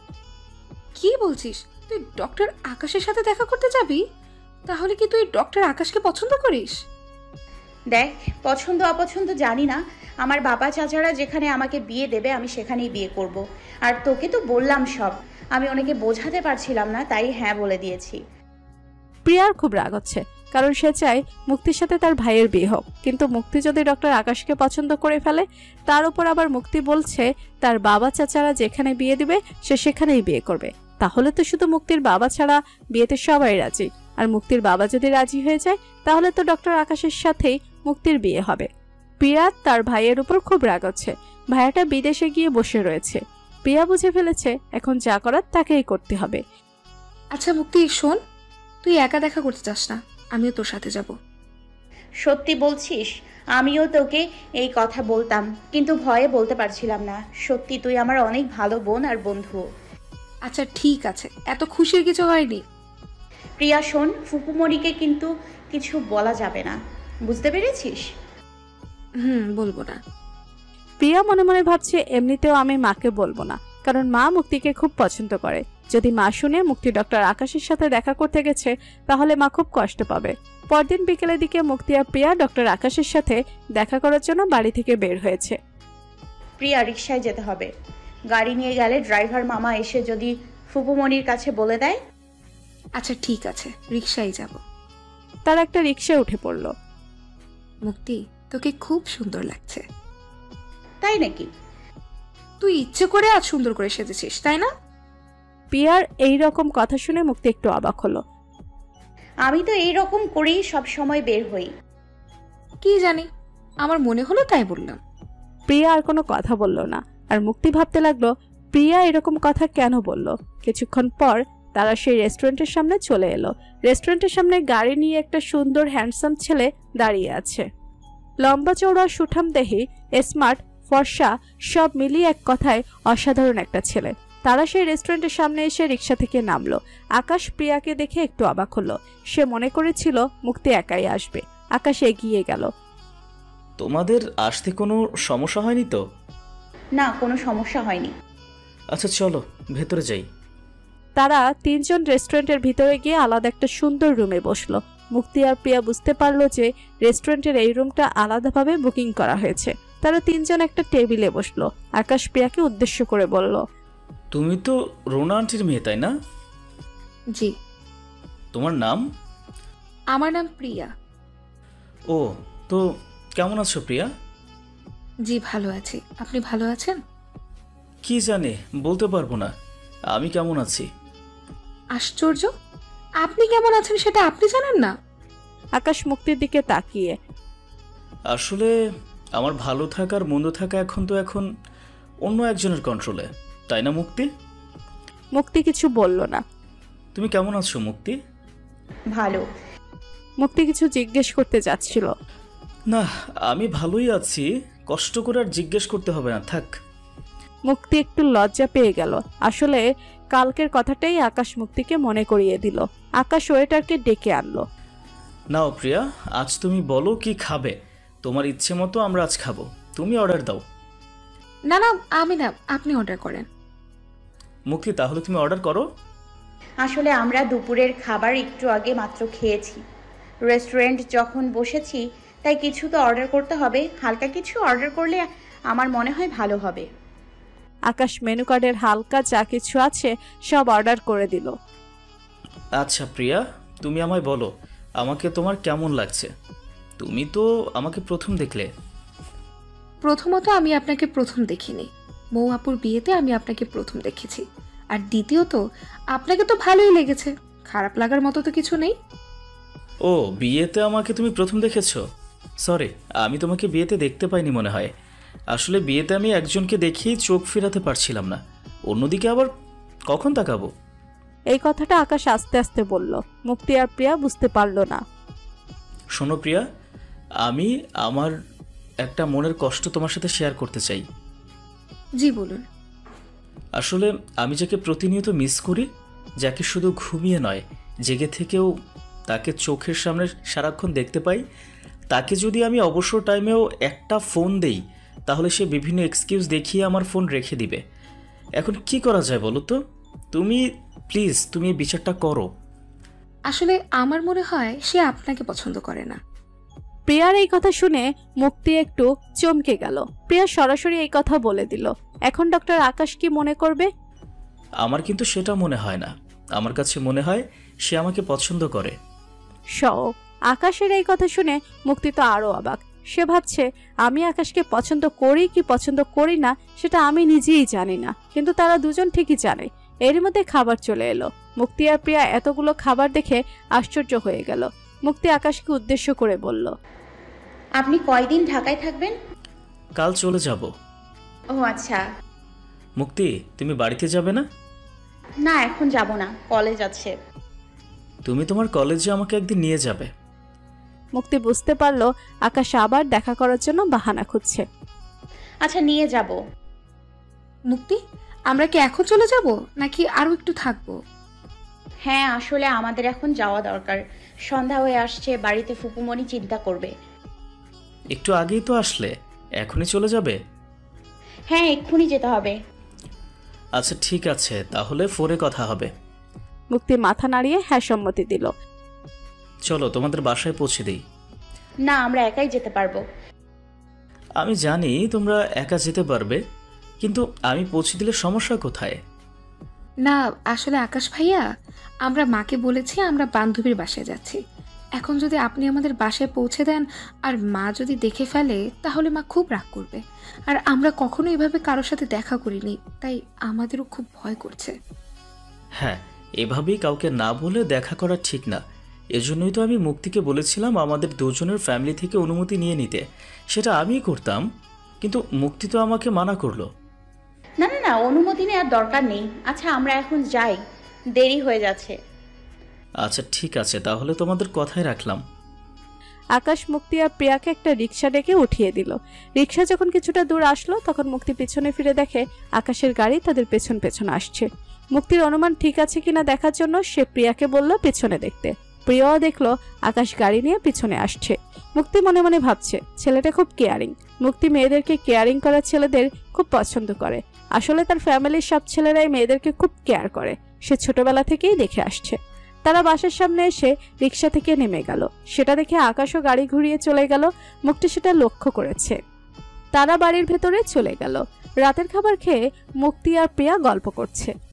কি বলছিস? তুই ডক্টর আকাশের সাথে দেখা করতে যাবি? তাহলে কি তুই ডক্টর আকাশকে পছন্দ করিস? দেখ, পছন্দ অপছন্দ জানি না, আমার বাবা চাচারা যেখানে আমাকে বিয়ে দেবে আমি সেখানেই বিয়ে করব। আর তোকে তো বললাম সব, আমি অনেকে বোঝাতে পারছিলাম না তাই হ্যাঁ বলে দিয়েছি। প্রিয়ার খুব রাগ হচ্ছে, কারণ সে চায় মুক্তির সাথে তার ভাইয়ের বিয়ে হোক, কিন্তু মুক্তি যদি ডক্টর আকাশকে পছন্দ করে ফেলে, তার উপর আবার মুক্তি বলছে তার বাবা চাচারা যেখানে বিয়ে দিবে সে সেখানেই বিয়ে করবে। তাহলে তো শুধু মুক্তির বাবা ছাড়া বিয়েতে সবাই রাজি, আর মুক্তির বাবা যদি রাজি হয়ে যায় তাহলে তো ডক্টর আকাশের সাথেই মুক্তির বিয়ে হবে। প্রিয়া তার ভাইয়ের উপর খুব রাগ হচ্ছে। ভাইয়াটা বিদেশে গিয়ে বসে রয়েছে। প্রিয়া বুঝে ফেলেছে এখন যা করার তাকেই করতে হবে। আচ্ছা মুক্তি শোন, তুই একা দেখা করতে চাস না, আমিও তোর সাথে যাব। সত্যি বলছিস? আমিও তোকে এই কথা বলতাম, কিন্তু ভয়ে বলতে পারছিলাম না। সত্যি তুই আমার অনেক ভালো বোন আর বন্ধু। আচ্ছা ঠিক আছে, এত খুশির কিছু হয়নি। প্রিয়া শোন, ফুপুমণিকে কিন্তু কিছু বলা যাবে না, বুঝতে পেরেছিস? বলবো না। প্রিয়া মনে মনে ভাবছে এমনিতেও আমি মাকে বলবো না, কারণ মা মুক্তিকে খুব পছন্দ করে। যদি মা শুনে মুক্তি ডক্টর আকাশের সাথে দেখা করতে গেছে তাহলে মা খুব কষ্ট পাবে। পরদিন বিকেলের দিকে মুক্তি আর প্রিয়া ডক্টর আকাশের সাথে দেখা করার জন্য বাড়ি থেকে বের হয়েছে। প্রিয়া, রিকশায় যেতে হবে। গাড়ি নিয়ে গেলে ড্রাইভার মামা এসে যদি ফুপুমণির কাছে বলে দেয়। আচ্ছা ঠিক আছে, রিকশায় যাব। তার একটা রিকশায় উঠে পড়ল। মুক্তি, তোকে খুব সুন্দর লাগছে। তাই নাকি? তুই ইচ্ছে করে আজ সুন্দর করে সেজেছিস, তাই না? প্রিয়ার এই রকম কথা শুনে মুক্তি একটু অবাক হলো। আমি তো এই রকম করেই সব সময় বের হই। কি জানি, আমার মনে হলো তাই বললাম। প্রিয়া আর কোনো কথা বলল না, আর মুক্তি ভাবতে লাগলো প্রিয়া এরকম কথা কেন বলল। কিছুক্ষণ পর তারা সেই রেস্টুরেন্টের সামনে চলে এলো। রেস্টুরেন্টের সামনে গাড়ি নিয়ে একটা সুন্দর হ্যান্ডসাম ছেলে দাঁড়িয়ে আছে। লম্বা চওড়া সুঠাম দেহি, স্মার্ট, ফর্সা, সব মিলিয়ে এক কথায় অসাধারণ একটা ছেলে। তারা সেই রেস্টুরেন্টের সামনে এসে রিক্সা থেকে নামলো। আকাশ প্রিয়াকে দেখে একটু অবাক হলো। সে মনে করেছিল মুক্তি একাই আসবে। আকাশ এগিয়ে গেল। তোমাদের আসতে কোনো সমস্যা হয়নি তো? না, কোনো সমস্যা হয়নি। আচ্ছা চলো ভেতরে যাই। তারা তিনজন রেস্টুরেন্টের ভিতরে গিয়ে আলাদা একটা সুন্দর রুমে বসলো। মুক্তি আর প্রিয়া বুঝতে পারলো যে রেস্টুরেন্টের এই রুমটা আলাদাভাবে বুকিং করা হয়েছে। তারা তিনজন একটা টেবিলে বসলো। আকাশ প্রিয়াকে উদ্দেশ্য করে বলল, তুমি তো রোনা আন্টির মেয়ে তাই না? জি। তোমার নাম? আমার নাম প্রিয়া। ও, তো কেমন আছো প্রিয়া? জি ভালো আছি, আপনি ভালো আছেন? কি জানি, বলতে পারবো না আমি কেমন আছি। আশ্চর্য, আপনি কেমন আছেন সেটা আপনি জানেন না? আকাশ মুক্তির দিকে তাকিয়ে, আসলে আমার ভালো থাকার মন্দ থাকা এখন অন্য একজনের কন্ট্রোলে, তাই না মুক্তি? মুক্তি কিছু বলল না। তুমি কেমন আছো মুক্তি? ভালো। মুক্তি কিছু জিজ্ঞেস করতে যাচ্ছিল। না, আমি ভালোই আছি, কষ্ট করে আর জিজ্ঞেস করতে হবে না, থাক। মুক্তি একটু লজ্জা পেয়ে গেল। আসলে কালকের কথাটাই আকাশ মুক্তিকে মনে করিয়ে দিল। আকাশ ওয়েটারকে ডেকে আনলো। নাও প্রিয়া, আজ তুমি বলো কি খাবে। তোমার ইচ্ছে মতো আমরা আজ খাবো, তুমি অর্ডার দাও। না না, আমি না, আপনি অর্ডার করেন। মুক্তি, তাহলে তুমি অর্ডার করো। আসলে আমরা দুপুরের খাবার একটু আগে মাত্র খেয়েছি। রেস্টুরেন্ট যখন বসেছি তাই কিছু তো অর্ডার করতে হবে। হালকা কিছু অর্ডার করলে আমার মনে হয় ভালো হবে। আকাশ মেনু কার্ডের হালকা যা কিছু আছে সব অর্ডার করে দিল। আচ্ছা প্রিয়া, তুমি আমায় বলো, আমাকে তোমার কেমন লাগছে? তুমি তো আমাকে প্রথম দেখলে। প্রথমত আমি আপনাকে প্রথম দেখিনি, মৌ আপুর বিয়েতে আমি আপনাকে প্রথম দেখেছি। আর দ্বিতীয়ত আপনাকে তো ভালোই লেগেছে, খারাপ লাগার মতো তো কিছু নেই। ও, বিয়েতে আমাকে তুমি প্রথম দেখেছো? সরি, আমি তোমাকে বিয়েতে দেখতে পাইনি মনে হয়। আসলে বিয়েতে আমি একজনকে দেখেই চোখ ফেরাতে পারছিলাম না, অন্যদিকে আবার কখন তাকাবো? এই কথাটা আকাশ আস্তে আস্তে বলল। মুক্তি আর প্রিয়া বুঝতে পারলো না। শোনো প্রিয়া, আমি আমার একটা মনের কষ্ট তোমার সাথে শেয়ার করতে চাই। জি বলুন। আসলে আমি যাকে প্রতিনিয়ত মিস করি, যাকে শুধু ঘুমিয়ে নয় জেগে থেকেও তাকে চোখের সামনে সারাক্ষণ দেখতে পাই, তাকে যদি আমি অবসর টাইমেও একটা ফোন দেই তাহলে সে বিভিন্ন এক্সকিউজ দেখিয়ে আমার ফোন রেখে দিবে। এখন কি করা যায় বলো তো? তুমি প্লিজ, তুমি এই বিচারটা করো। আসলে আমার মনে হয় সে আপনাকে পছন্দ করে না। প্রিয়ার এই কথা শুনে মুক্তি একটু চমকে গেল। প্রিয়া সরাসরি এই কথা বলে দিল। এখন ডক্টর আকাশ কি মনে করবে? আমার কিন্তু সেটা মনে হয় না। আমার কাছে মনে হয় সে আমাকে পছন্দ করে। আকাশের এই কথা শুনে মুক্তি তো আরো অবাক। সে ভাবছে আমি আকাশকে পছন্দ করি কি পছন্দ করি না সেটা আমি নিজেই জানি না, কিন্তু তারা দুজন ঠিকই জানে। এর মধ্যে খাবার চলে এলো। মুক্তি আর প্রিয়া এতগুলো খাবার দেখে আশ্চর্য হয়ে গেল। মুক্তি আকাশকে উদ্দেশ্য করে বলল, আপনি কয়দিন ঢাকায় থাকবেন? কাল চলে যাব। ও আচ্ছা। মুক্তি, তুমি বাড়িতে যাবে না? না, এখন যাব না, কলেজ আছে। তুমি তোমার কলেজে আমাকে একদিন নিয়ে যাবে। মুক্তি বুঝতে পারলো আকাশ আবার দেখা করার জন্য বাহানা খুঁজছে। আচ্ছা, নিয়ে যাব। মুক্তি, আমরা কি এখন চলে যাব নাকি আরো একটু থাকবো? হ্যাঁ, আসলে আমাদের এখন যাওয়া দরকার। সন্ধ্যা হয়ে আসছে, বাড়িতে ফুপুমণি চিন্তা করবে। একটু আগেই তো আসলে, এখনই চলে যাবে? হ্যাঁ, এক্ষুনি যেতে হবে। আচ্ছা ঠিক আছে, তাহলে ফোনে কথা হবে। মুক্তি মাথা নাড়িয়ে হ্যাঁ সম্মতি দিল। চলো তোমাদের বাসায় পৌঁছে দিই। না, আমরা একাই যেতে পারবো। আমি জানি তোমরা একা যেতে পারবে, কিন্তু আমি পৌঁছে দিলে সমস্যা কোথায়? না আসলে আকাশ ভাইয়া, আমরা মাকে বলেছি আমরা বান্ধবীর বাসায় যাচ্ছি। এখন যদি আপনি আমাদের বাসায় পৌঁছে দেন আর মা যদি দেখে ফেলে তাহলে মা খুব রাগ করবে। আর আমরা কখনো এভাবে কারোর সাথে দেখা করিনি, তাই আমাদেরও খুব ভয় করছে। হ্যাঁ, এভাবেই কাউকে না বলে দেখা করা ঠিক না। এজন্যই তো আমি মুক্তিকে বলেছিলাম আমাদের দুজনের ফ্যামিলি থেকে অনুমতি নিয়ে নিতে। সেটা আমিই করতাম, কিন্তু মুক্তি তো আমাকে মানা করলো। না না না, না, অনুমতি নেওয়ার দরকার নেই। আচ্ছা আমরা এখন যাই, দেরি হয়ে যাচ্ছে। আচ্ছা ঠিক আছে, তাহলে তোমাদের কথাই রাখলাম। আকাশ, মুক্তি আর প্রিয়াকে একটা রিক্সা ডেকে উঠিয়ে দিল। রিক্সা যখন কিছুটা দূর আসলো তখন মুক্তি পিছনে ফিরে দেখে আকাশের গাড়ি তাদের পেছন পেছন আসছে। মুক্তির অনুমান ঠিক আছে কিনা দেখার জন্য সে প্রিয়াকে বলল পেছনে দেখতে। প্রিয়াও দেখলো আকাশ গাড়ি নিয়ে পিছনে আসছে। মুক্তি মনে মনে ভাবছে ছেলেটা খুব কেয়ারিং। মুক্তি মেয়েদেরকে কেয়ারিং করা ছেলেদের খুব পছন্দ করে। আসলে তার ফ্যামিলির সব ছেলেরাই মেয়েদেরকে খুব কেয়ার করে, সে ছোটবেলা থেকেই দেখে আসছে। তারা বাসার সামনে এসে রিক্সা থেকে নেমে গেল। সেটা দেখে আকাশও গাড়ি ঘুরিয়ে চলে গেল। মুক্তি সেটা লক্ষ্য করেছে। তারা বাড়ির ভেতরে চলে গেল। রাতের খাবার খেয়ে মুক্তি আর প্রিয়া গল্প করছে।